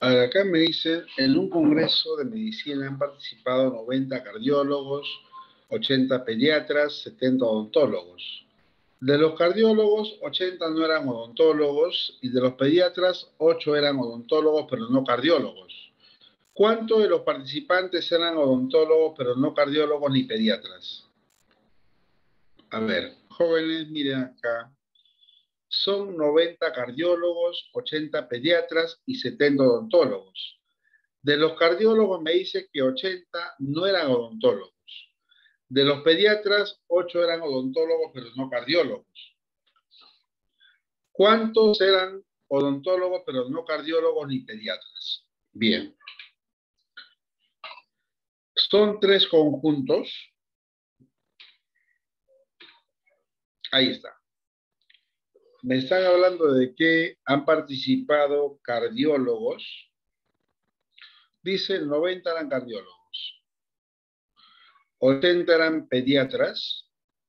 A ver, acá me dicen, en un congreso de medicina han participado 90 cardiólogos, 80 pediatras, 70 odontólogos. De los cardiólogos, 80 no eran odontólogos y de los pediatras, 8 eran odontólogos pero no cardiólogos. ¿Cuántos de los participantes eran odontólogos pero no cardiólogos ni pediatras? A ver, jóvenes, miren acá. Son 90 cardiólogos, 80 pediatras y 70 odontólogos. De los cardiólogos me dice que 80 no eran odontólogos. De los pediatras, 8 eran odontólogos, pero no cardiólogos. ¿Cuántos eran odontólogos, pero no cardiólogos ni pediatras? Bien. Son 3 conjuntos. Ahí está. Me están hablando de que han participado cardiólogos. Dice 90 eran cardiólogos. 80 eran pediatras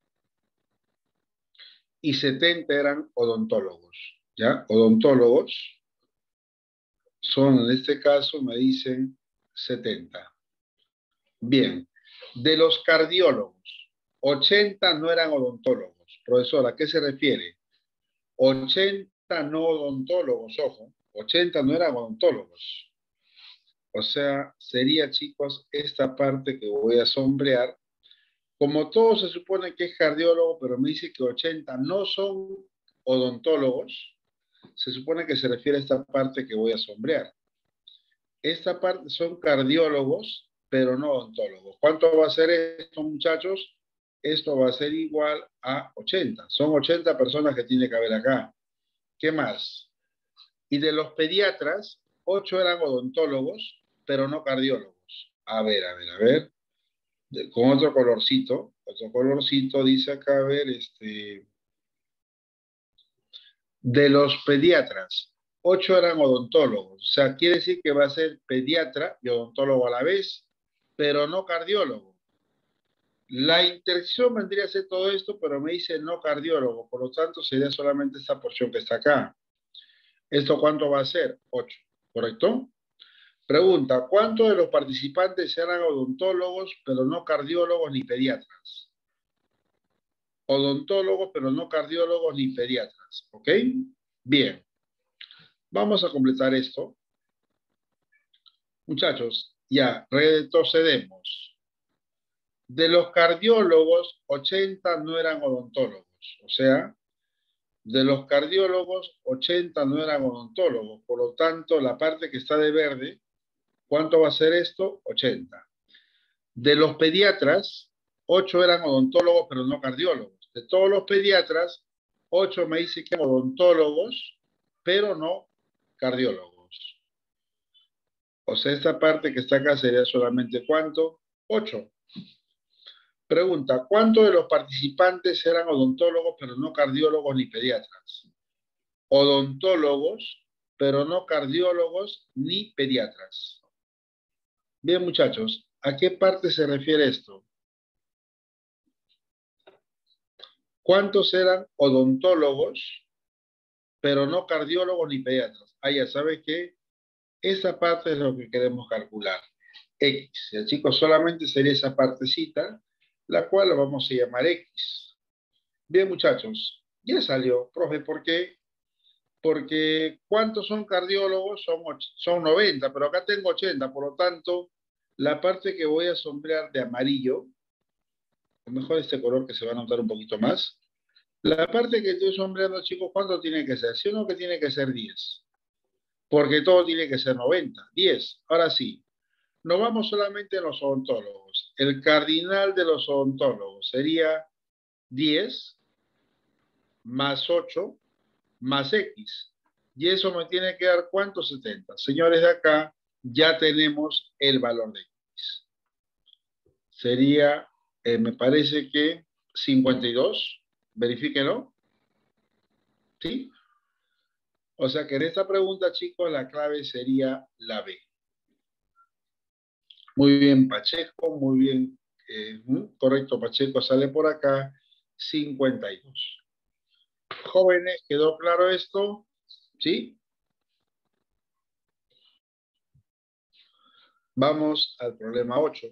y 70 eran odontólogos. ¿Ya? Odontólogos son, en este caso, me dicen 70. Bien, de los cardiólogos, 80 no eran odontólogos. Profesor, ¿a qué se refiere? 80 no odontólogos, ojo, 80 no eran odontólogos. O sea, sería, chicos, esta parte que voy a sombrear. Como todo se supone que es cardiólogo, pero me dice que 80 no son odontólogos, se supone que se refiere a esta parte que voy a sombrear. Esta parte son cardiólogos, pero no odontólogos. ¿Cuánto va a ser esto, muchachos? Esto va a ser igual a 80. Son 80 personas que tiene que haber acá. ¿Qué más? Y de los pediatras, 8 eran odontólogos, pero no cardiólogos. A ver. Con otro colorcito dice acá, a ver, de los pediatras, 8 eran odontólogos. O sea, quiere decir que va a ser pediatra y odontólogo a la vez, pero no cardiólogo. La intersección vendría a ser todo esto, pero me dice no cardiólogo. Por lo tanto, sería solamente esta porción que está acá. ¿Esto cuánto va a ser? 8, ¿correcto? Pregunta, ¿cuántos de los participantes eran odontólogos, pero no cardiólogos ni pediatras? Odontólogos, pero no cardiólogos ni pediatras. ¿Ok? Bien. Vamos a completar esto. Muchachos, ya, retrocedemos. De los cardiólogos, 80 no eran odontólogos. O sea, de los cardiólogos, 80 no eran odontólogos. Por lo tanto, la parte que está de verde, ¿cuánto va a ser esto? 80. De los pediatras, 8 eran odontólogos, pero no cardiólogos. De todos los pediatras, 8 me dice que eran odontólogos, pero no cardiólogos. O sea, esta parte que está acá sería solamente ¿cuánto? 8. Pregunta, ¿cuántos de los participantes eran odontólogos, pero no cardiólogos ni pediatras? Odontólogos, pero no cardiólogos ni pediatras. Bien, muchachos, ¿a qué parte se refiere esto? ¿Cuántos eran odontólogos, pero no cardiólogos ni pediatras? Ah, ya sabes que esa parte es lo que queremos calcular. X. Ya, chicos, solamente sería esa partecita, la cual la vamos a llamar X. Bien, muchachos, ya salió. Profe, ¿por qué? Porque ¿cuántos son cardiólogos? Son 90, pero acá tengo 80, por lo tanto, la parte que voy a sombrear de amarillo, o mejor este color que se va a notar un poquito más, la parte que estoy sombreando, chicos, ¿cuánto tiene que ser? ¿Sí o no que tiene que ser 10? Porque todo tiene que ser 90. 10. Ahora sí, no vamos solamente a los odontólogos. El cardinal de los odontólogos sería 10 más 8 más X. Y eso me tiene que dar ¿cuánto? 70. Señores, de acá ya tenemos el valor de X. Sería, me parece que 52. Verifíquenlo. ¿Sí? O sea que en esta pregunta, chicos, la clave sería la B. Muy bien, Pacheco, muy bien. Correcto, Pacheco sale por acá, 52. Jóvenes, ¿quedó claro esto? ¿Sí? Vamos al problema 8.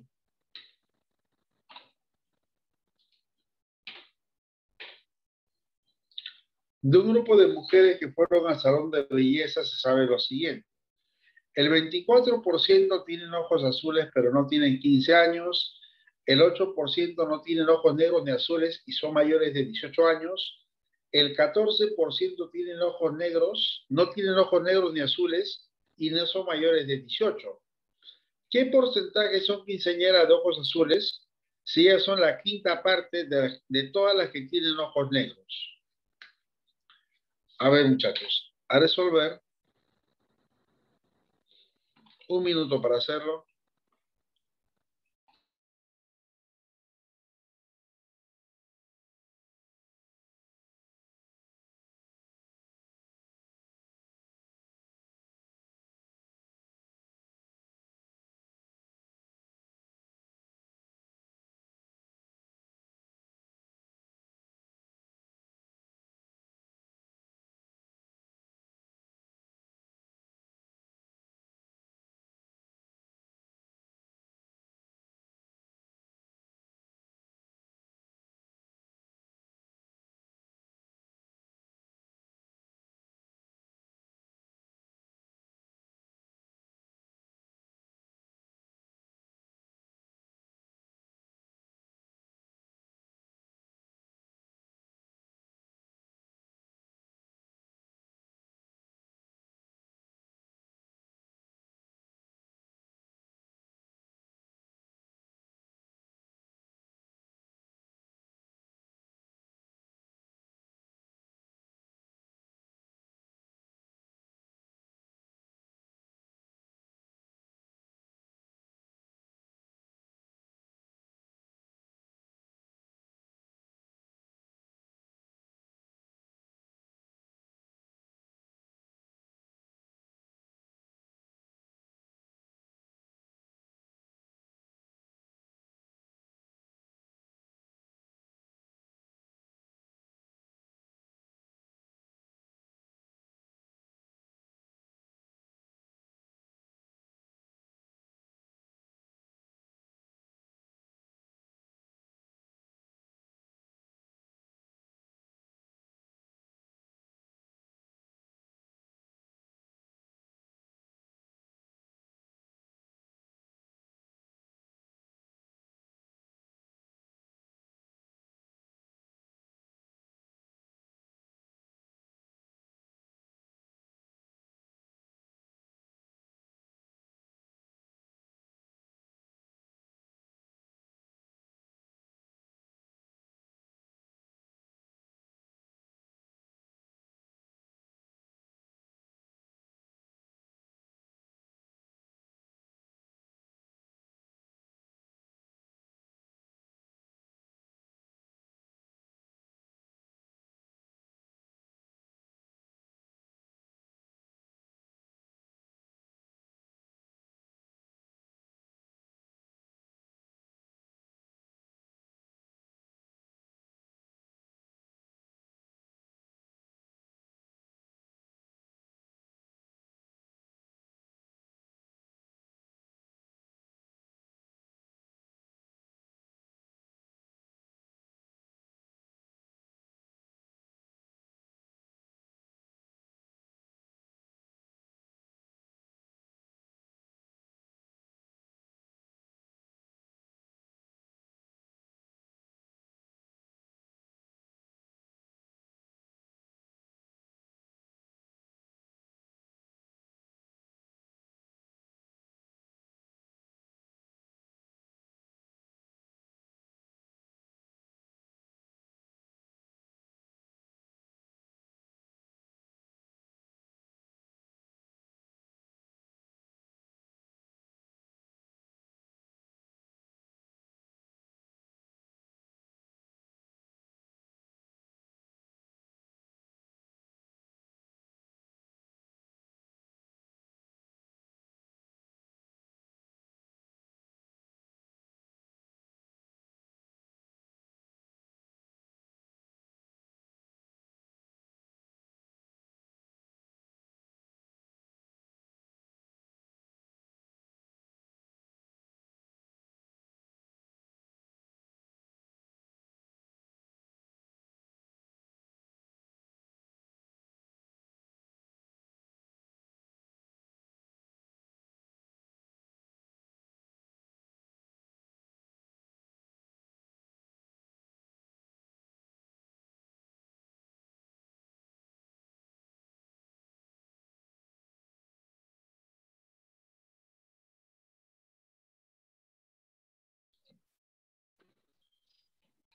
De un grupo de mujeres que fueron al salón de belleza se sabe lo siguiente. El 24% tienen ojos azules pero no tienen 15 años. El 8% no tienen ojos negros ni azules y son mayores de 18 años. El 14% tienen ojos negros, no tienen ojos negros ni azules y no son mayores de 18. ¿Qué porcentaje son quinceañeras de ojos azules si ellas son la quinta parte de todas las que tienen ojos negros? A ver, muchachos, a resolver. Un minuto para hacerlo.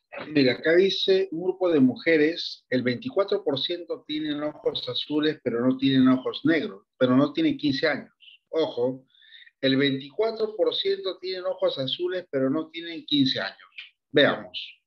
Mira, acá dice un grupo de mujeres, el 24% tienen ojos azules, pero no tienen ojos negros, pero no tienen 15 años. Ojo, el 24% tienen ojos azules, pero no tienen 15 años. Veamos.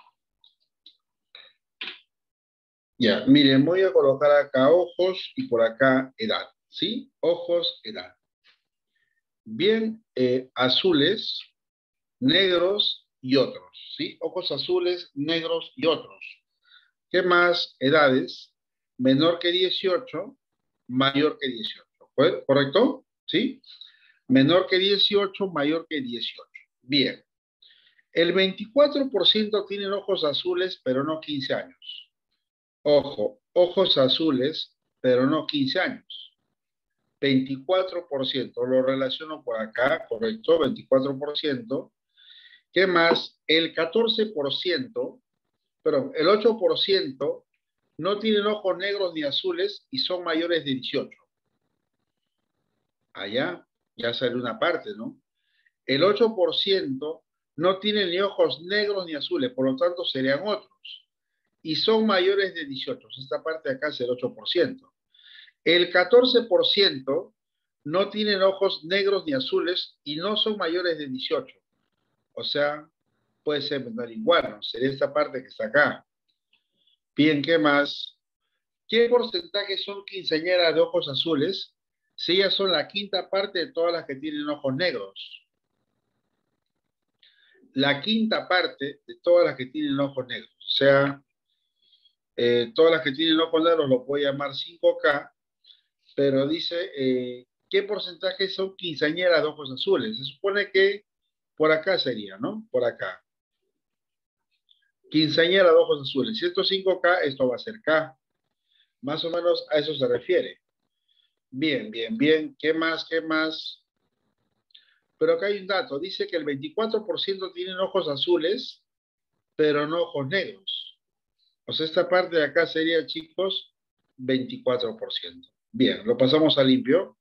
Ya, miren, voy a colocar acá ojos y por acá edad, ¿sí? Ojos, edad. Bien, azules, negros y otros, ¿sí? Ojos azules, negros y otros. ¿Qué más? Edades, menor que 18, mayor que 18. ¿Correcto? ¿Sí? Menor que 18, mayor que 18. Bien. El 24% tienen ojos azules, pero no 15 años. Ojo, ojos azules, pero no 15 años. 24%, lo relaciono por acá, correcto, 24%. ¿Qué más? El 14%, perdón, el 8% no tienen ojos negros ni azules y son mayores de 18. Allá ya sale una parte, ¿no? El 8% no tienen ni ojos negros ni azules, por lo tanto serían otros. Y son mayores de 18. Esta parte de acá es el 8%. El 14% no tienen ojos negros ni azules y no son mayores de 18. O sea, puede ser menor igual, ¿no? Sería esta parte que está acá. Bien, ¿qué más? ¿Qué porcentaje son quinceañeras de ojos azules si ellas son la quinta parte de todas las que tienen ojos negros? La quinta parte de todas las que tienen ojos negros. O sea, todas las que tienen ojos negros lo puedo llamar 5K, pero dice, ¿qué porcentaje son quinceañeras de ojos azules? Se supone que por acá sería, ¿no? Por acá. Quinceañera de ojos azules. Si esto es 5K, esto va a ser K. Más o menos a eso se refiere. Bien, bien, bien. ¿Qué más? ¿Qué más? Pero acá hay un dato. Dice que el 24% tienen ojos azules, pero no ojos negros. O sea, esta parte de acá sería, chicos, 24%. Bien, lo pasamos a limpio.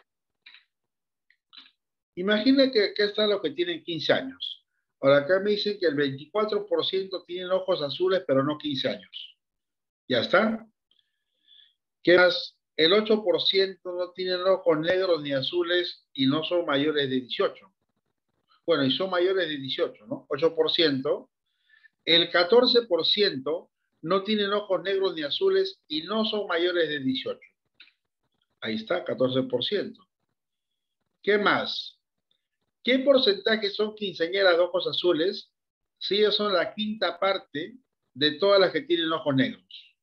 Imagina que acá están los que tienen 15 años. Ahora acá me dicen que el 24% tienen ojos azules, pero no 15 años. ¿Ya está? ¿Qué más? El 8% no tienen ojos negros ni azules y no son mayores de 18. Bueno, y son mayores de 18, ¿no? 8%. El 14% no tienen ojos negros ni azules y no son mayores de 18. Ahí está, 14%. ¿Qué más? ¿Qué porcentaje son quinceañeras de ojos azules si ellas son la quinta parte de todas las que tienen ojos negros?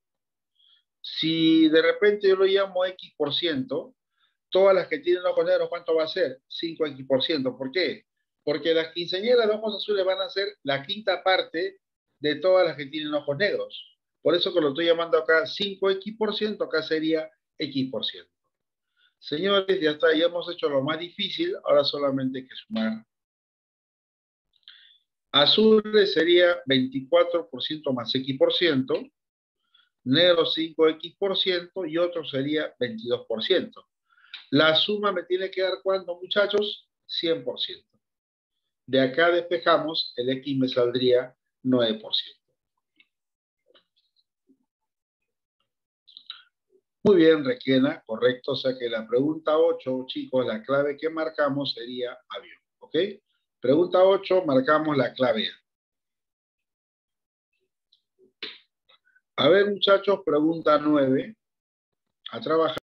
Si de repente yo lo llamo X%, todas las que tienen ojos negros, ¿cuánto va a ser? 5X%. ¿Por qué? Porque las quinceañeras de ojos azules van a ser la quinta parte de todas las que tienen ojos negros. Por eso que lo estoy llamando acá 5X%, acá sería X%. Señores, ya está, ya hemos hecho lo más difícil, ahora solamente hay que sumar. Azules sería 24% más X%, negro 5X% y otro sería 22%. La suma me tiene que dar ¿cuánto, muchachos? 100%. De acá despejamos, el X me saldría 9%. Muy bien, Requena, correcto. O sea que la pregunta 8, chicos, la clave que marcamos sería avión. ¿Ok? Pregunta 8, marcamos la clave. A ver, muchachos, pregunta 9. A trabajar.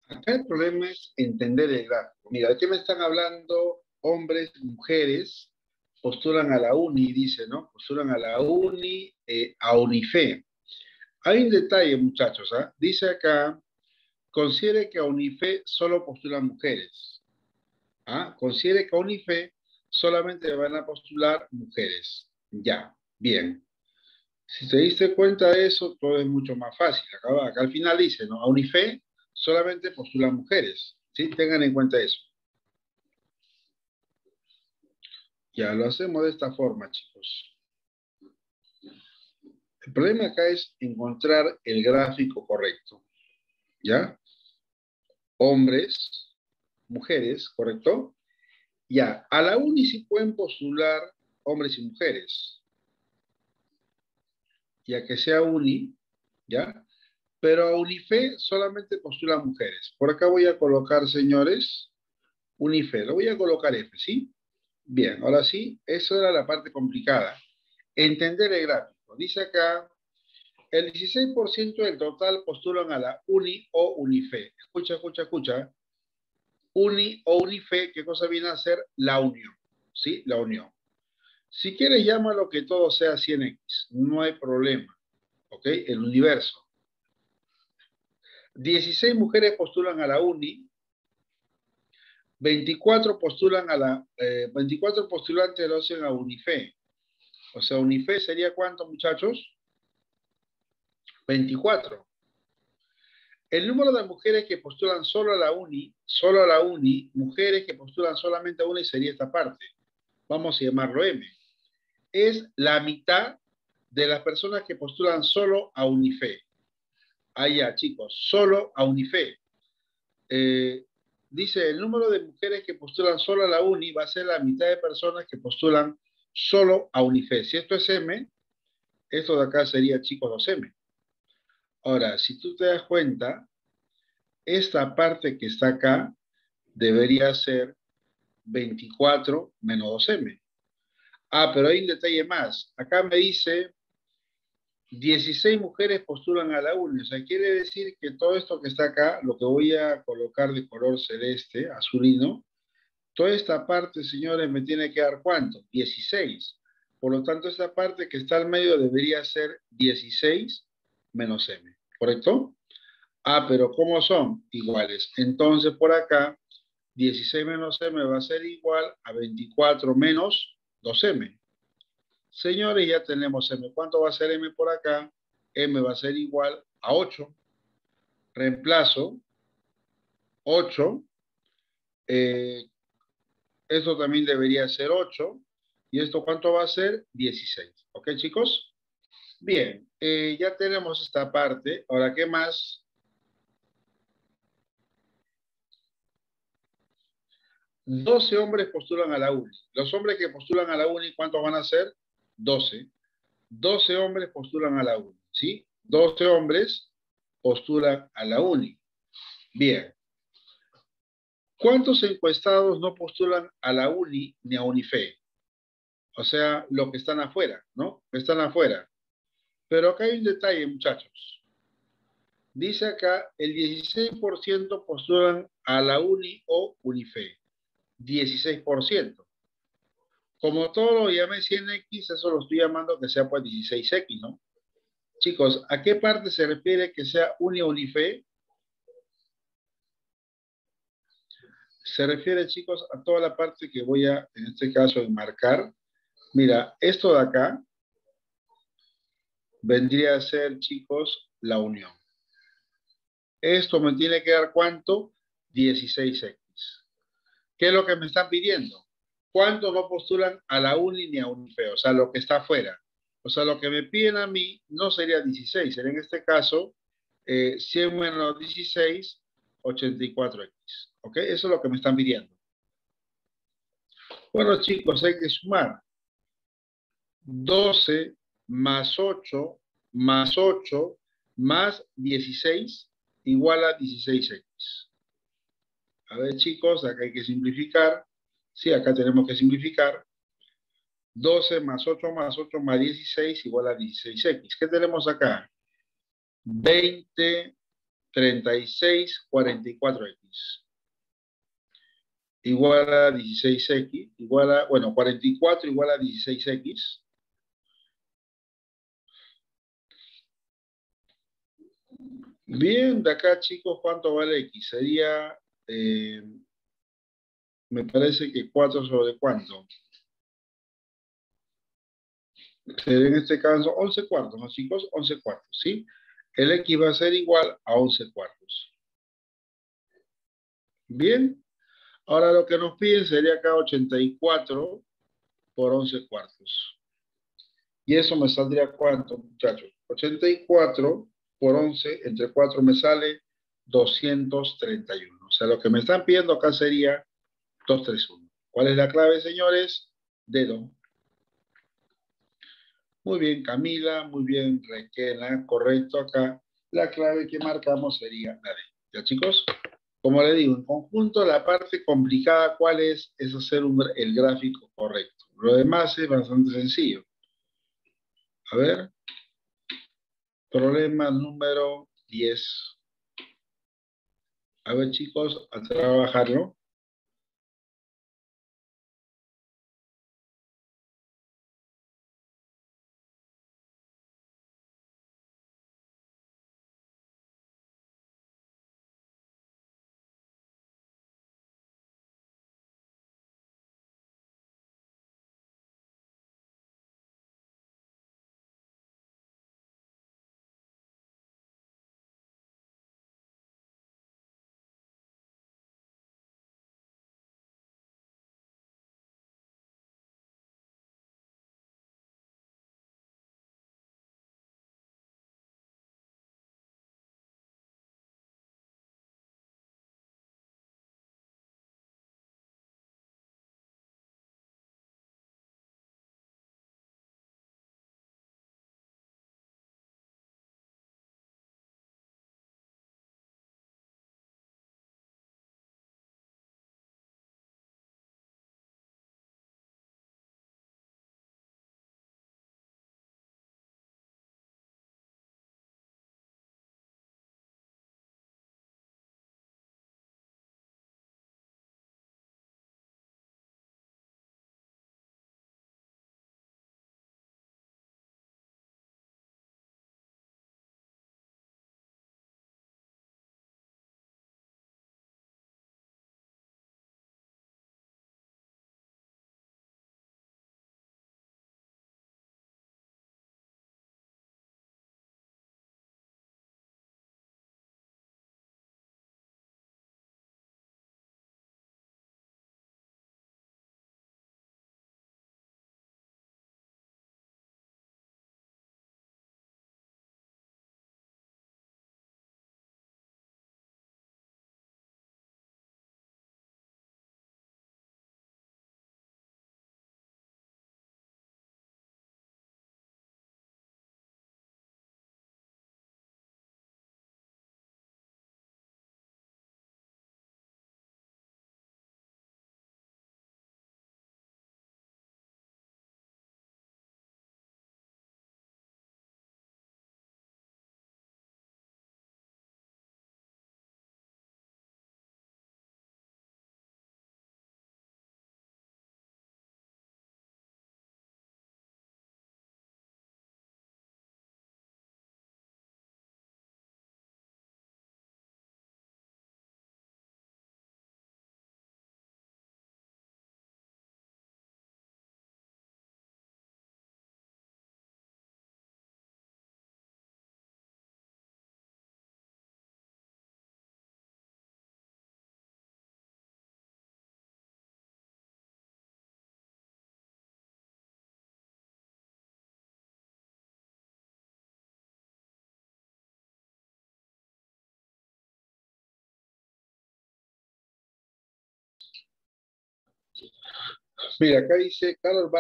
Acá el problema es entender el gráfico. Mira, aquí me están hablando hombres, mujeres, postulan a la UNI, dice, ¿no? Postulan a la UNI, a UNIFE. Hay un detalle, muchachos, ¿ah? Dice acá, considere que a UNIFE solo postulan mujeres. ¿Ah? Considere que a UNIFE solamente van a postular mujeres. Ya, bien. Si te diste cuenta de eso, todo es mucho más fácil. Acá al final dice, ¿no? A UNIFE solamente postulan mujeres. ¿Sí? Tengan en cuenta eso. Ya lo hacemos de esta forma, chicos. El problema acá es encontrar el gráfico correcto. ¿Ya? Hombres, mujeres, ¿correcto? Ya, a la UNI sí pueden postular hombres y mujeres. Ya que sea UNI, ¿ya? Pero a UNIFE solamente postulan mujeres. Por acá voy a colocar, señores, UNIFE. Lo voy a colocar F, ¿sí? Bien, ahora sí, eso era la parte complicada. Entender el gráfico. Dice acá, el 16% del total postulan a la UNI o UNIFE. Escucha, escucha, escucha. UNI o UNIFE, ¿qué cosa viene a ser? La unión, ¿sí? La unión. Si quieres, llámalo que todo sea 100x. No hay problema, ¿ok? El universo. 16 mujeres postulan a la UNI, 24 postulan a la, 24 postulantes lo hacen a UNIFE. O sea, UNIFE sería ¿cuánto, muchachos? 24. El número de mujeres que postulan solo a la UNI, mujeres que postulan solamente a UNI sería esta parte. Vamos a llamarlo M. Es la mitad de las personas que postulan solo a UNIFE. Allá, chicos, solo a UNIFE. Dice, el número de mujeres que postulan solo a la UNI va a ser la mitad de personas que postulan solo a UNIFE. Si esto es M, esto de acá sería, chicos, 2M. Ahora, si tú te das cuenta, esta parte que está acá debería ser 24 menos 2M. Ah, pero hay un detalle más. Acá me dice 16 mujeres postulan a la UNI. O sea, quiere decir que todo esto que está acá, lo que voy a colocar de color celeste, azulino, toda esta parte, señores, me tiene que dar ¿cuánto? 16. Por lo tanto, esta parte que está al medio debería ser 16 menos M. ¿Correcto? Ah, pero ¿cómo son? Iguales. Entonces, por acá, 16 menos M va a ser igual a 24 menos 2M. Señores, ya tenemos M. ¿Cuánto va a ser M por acá? M va a ser igual a 8. Reemplazo 8. Esto también debería ser 8. ¿Y esto cuánto va a ser? 16. ¿Ok, chicos? Bien, ya tenemos esta parte. Ahora, ¿qué más? 12 hombres postulan a la UNI. Los hombres que postulan a la UNI, ¿cuántos van a ser? 12. 12 hombres postulan a la UNI, ¿sí? 12 hombres postulan a la UNI. Bien. ¿Cuántos encuestados no postulan a la UNI ni a UNIFE? O sea, los que están afuera, ¿no? Están afuera. Pero acá hay un detalle, muchachos. Dice acá, el 16% postulan a la UNI o UNIFE. 16%. Como todo lo llamé 100x, eso lo estoy llamando que sea pues 16x, ¿no? Chicos, ¿a qué parte se refiere que sea UNI o UNIFE? Se refiere, chicos, a toda la parte que voy a, en este caso, enmarcar. Mira, esto de acá vendría a ser, chicos, la unión. Esto me tiene que dar ¿cuánto? 16x. ¿Qué es lo que me están pidiendo? ¿Cuántos no postulan a la UNI ni a UNIFE? O sea, lo que está afuera. O sea, lo que me piden a mí no sería 16, sería en este caso 100 menos 16, 84x. ¿Ok? Eso es lo que me están pidiendo. Bueno, chicos, hay que sumar. 12 más 8 más 8 más 16 igual a 16x. A ver, chicos, acá hay que simplificar. Sí, acá tenemos que simplificar. 12 más 8 más 8 más 16 igual a 16x. ¿Qué tenemos acá? 20, 3644x igual a 16x, igual a, bueno, 44 igual a 16x. Bien, de acá, chicos, ¿cuánto vale x? Sería, me parece que 4 sobre cuánto. Sería en este caso 11 cuartos, ¿no, chicos? 11 cuartos, ¿sí? El x va a ser igual a 11 cuartos. Bien, ahora lo que nos piden sería acá 84 por 11 cuartos. Y eso me saldría ¿cuánto, muchachos? 84 por 11, entre 4 me sale 231. O sea, lo que me están pidiendo acá sería 231. ¿Cuál es la clave, señores? Dedo. Muy bien, Camila. Muy bien, Requena. Correcto acá. La clave que marcamos sería la D. ¿Ya, chicos? Como le digo, en conjunto, la parte complicada, ¿cuál es? Es hacer el gráfico correcto. Lo demás es bastante sencillo. A ver. Problema número 10. A ver, chicos, a trabajarlo. Mira, acá dice, Carlos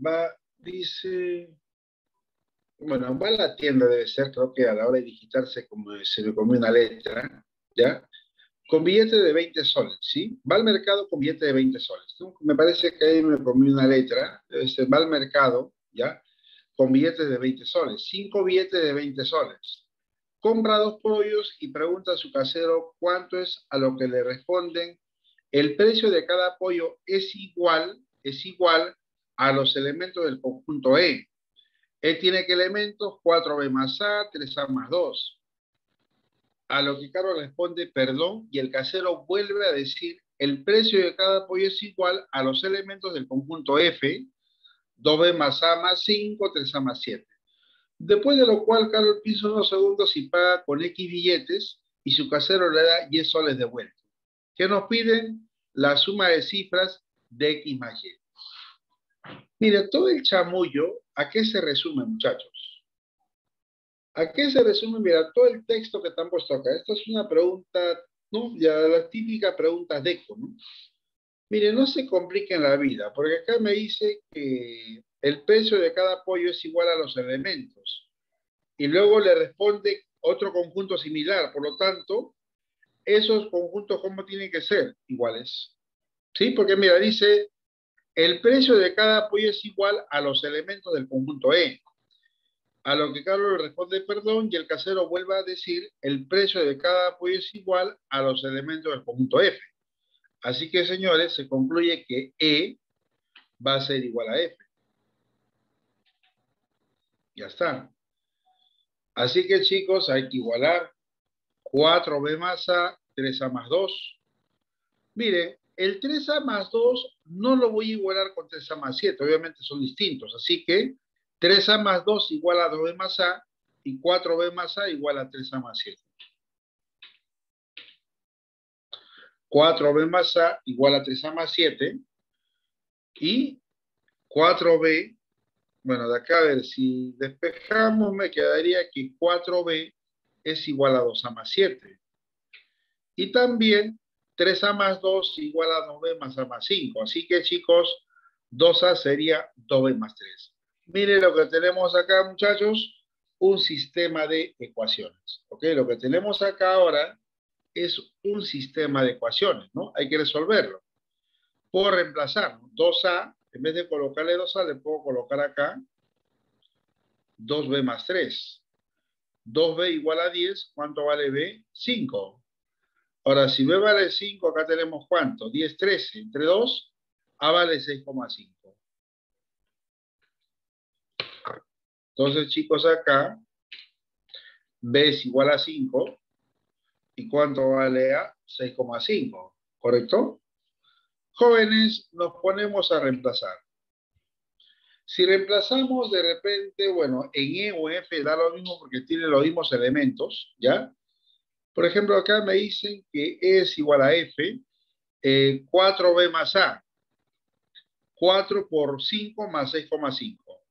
dice, bueno, va a la tienda, debe ser, creo que a la hora de digitarse como se le comió una letra, ¿ya? Con billete de 20 soles, ¿sí? Va al mercado con billete de 20 soles. ¿No? Me parece que ahí me comí una letra, va al mercado, ¿ya? Con billetes de 20 soles, 5 billetes de 20 soles. Compra 2 pollos y pregunta a su casero cuánto es, a lo que le responden: el precio de cada pollo es igual a los elementos del conjunto E. E tiene que elementos 4B más A, 3A más 2. A lo que Carlos responde: perdón, y el casero vuelve a decir: el precio de cada pollo es igual a los elementos del conjunto F, 2B más A más 5, 3A más 7. Después de lo cual, Carlos piensa unos segundos y paga con X billetes y su casero le da 10 soles de vuelta. ¿Qué nos piden? La suma de cifras de X más Y. Mire, todo el chamullo, ¿a qué se resume, muchachos? ¿A qué se resume? Mira, todo el texto que están puesto acá. Esta es una pregunta, ¿no? Ya la típica pregunta de ECO, ¿no? Mire, no se compliquen la vida, porque acá me dice que el precio de cada pollo es igual a los elementos. Y luego le responde otro conjunto similar. Por lo tanto, esos conjuntos, ¿cómo tienen que ser? Iguales. ¿Sí? Porque mira, dice, el precio de cada pollo es igual a los elementos del conjunto E. A lo que Carlos le responde perdón y el casero vuelve a decir, el precio de cada pollo es igual a los elementos del conjunto F. Así que, señores, se concluye que E va a ser igual a F. Ya está. Así que, chicos, hay que igualar 4B más A, 3A más 2. Mire, el 3A más 2 no lo voy a igualar con 3A más 7. Obviamente son distintos. Así que 3A más 2 igual a 2B más A y 4B más A igual a 3A más 7. 4B más A igual a 3A más 7 y 4B, bueno, de acá a ver, si despejamos me quedaría que 4B es igual a 2A más 7. Y también 3A más 2 igual a 2B más A más 5. Así que, chicos, 2A sería 2B más 3. Miren lo que tenemos acá, muchachos, un sistema de ecuaciones. ¿Ok? Lo que tenemos acá ahora es un sistema de ecuaciones, ¿no? Hay que resolverlo. Puedo reemplazar, ¿no? 2A, en vez de colocarle 2A, le puedo colocar acá 2B más 3. 2B igual a 10, ¿cuánto vale B? 5. Ahora, si B vale 5, acá tenemos ¿cuánto? 10, 13. Entre 2, A vale 6,5. Entonces, chicos, acá B es igual a 5. ¿Y cuánto vale A? 6,5. ¿Correcto? Jóvenes, nos ponemos a reemplazar. Si reemplazamos de repente, bueno, en E o F da lo mismo porque tiene los mismos elementos, ¿ya? Por ejemplo, acá me dicen que E es igual a F, 4B más A. 4 por 5 más 6,5.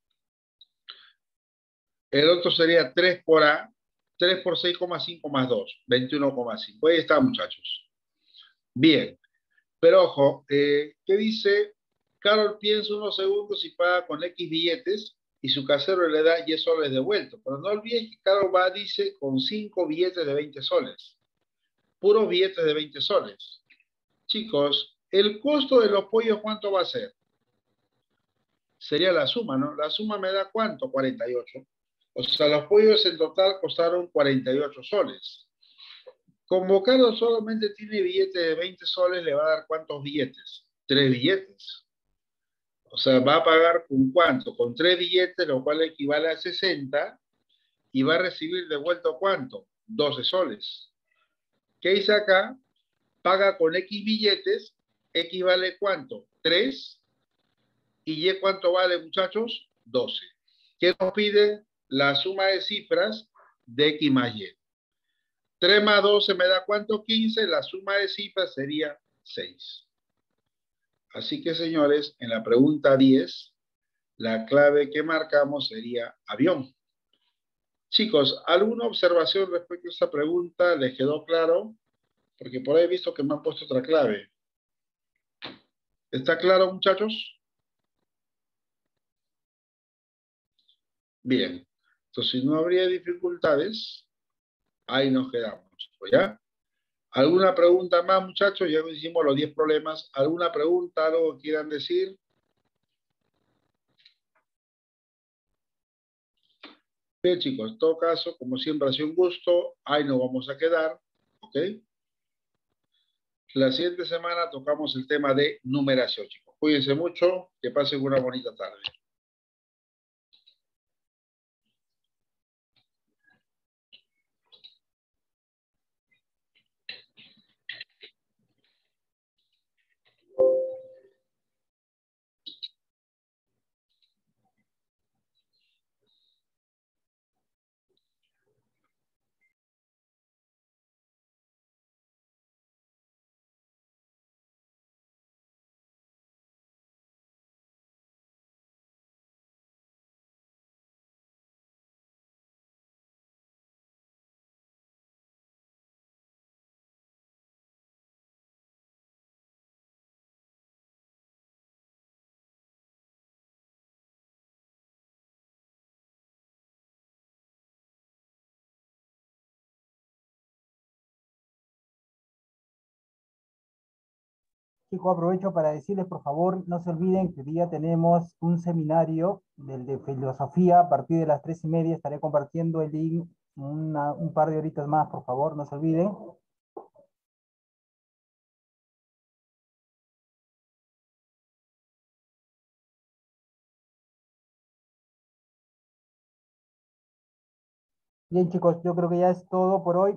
El otro sería 3 por A, 3 por 6,5 más 2, 21,5. Ahí está, muchachos. Bien, pero ojo, ¿qué dice? Carol piensa unos segundos y paga con X billetes y su casero le da 10 soles de vuelta. Pero no olviden que Carol va, dice, con 5 billetes de 20 soles. Puros billetes de 20 soles. Chicos, el costo de los pollos, ¿cuánto va a ser? Sería la suma, ¿no? La suma me da ¿cuánto? 48. O sea, los pollos en total costaron 48 soles. Como Carlos solamente tiene billete de 20 soles, le va a dar ¿cuántos billetes? 3 billetes. O sea, va a pagar con ¿cuánto? Con 3 billetes, lo cual equivale a 60, y va a recibir de vuelta ¿cuánto? 12 soles. ¿Qué hice acá? Paga con X billetes, equivale ¿cuánto? 3. ¿Y Y cuánto vale, muchachos? 12. ¿Qué nos pide? La suma de cifras de X más Y. 3 más 12 me da ¿cuánto? 15. La suma de cifras sería 6. Así que, señores, en la pregunta 10, la clave que marcamos sería avión. Chicos, ¿alguna observación respecto a esta pregunta? ¿Les quedó claro? Porque por ahí he visto que me han puesto otra clave. ¿Está claro, muchachos? Bien. Entonces, si no habría dificultades, ahí nos quedamos, ¿ya? ¿Alguna pregunta más, muchachos? Ya hicimos los 10 problemas. ¿Alguna pregunta, algo que quieran decir? Bien, chicos, en todo caso, como siempre, ha sido un gusto. Ahí nos vamos a quedar, ¿ok? La siguiente semana tocamos el tema de numeración, chicos. Cuídense mucho, que pasen una bonita tarde. Chicos, aprovecho para decirles, por favor, no se olviden que hoy día tenemos un seminario del de filosofía a partir de las 3:30. Estaré compartiendo el link un par de horitas más, por favor, no se olviden. Bien, chicos, yo creo que ya es todo por hoy.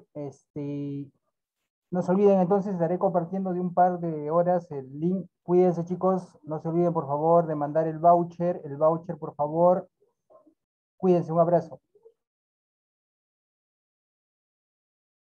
No se olviden entonces, estaré compartiendo de un par de horas el link. Cuídense, chicos, no se olviden, por favor, de mandar el voucher, por favor. Cuídense, un abrazo.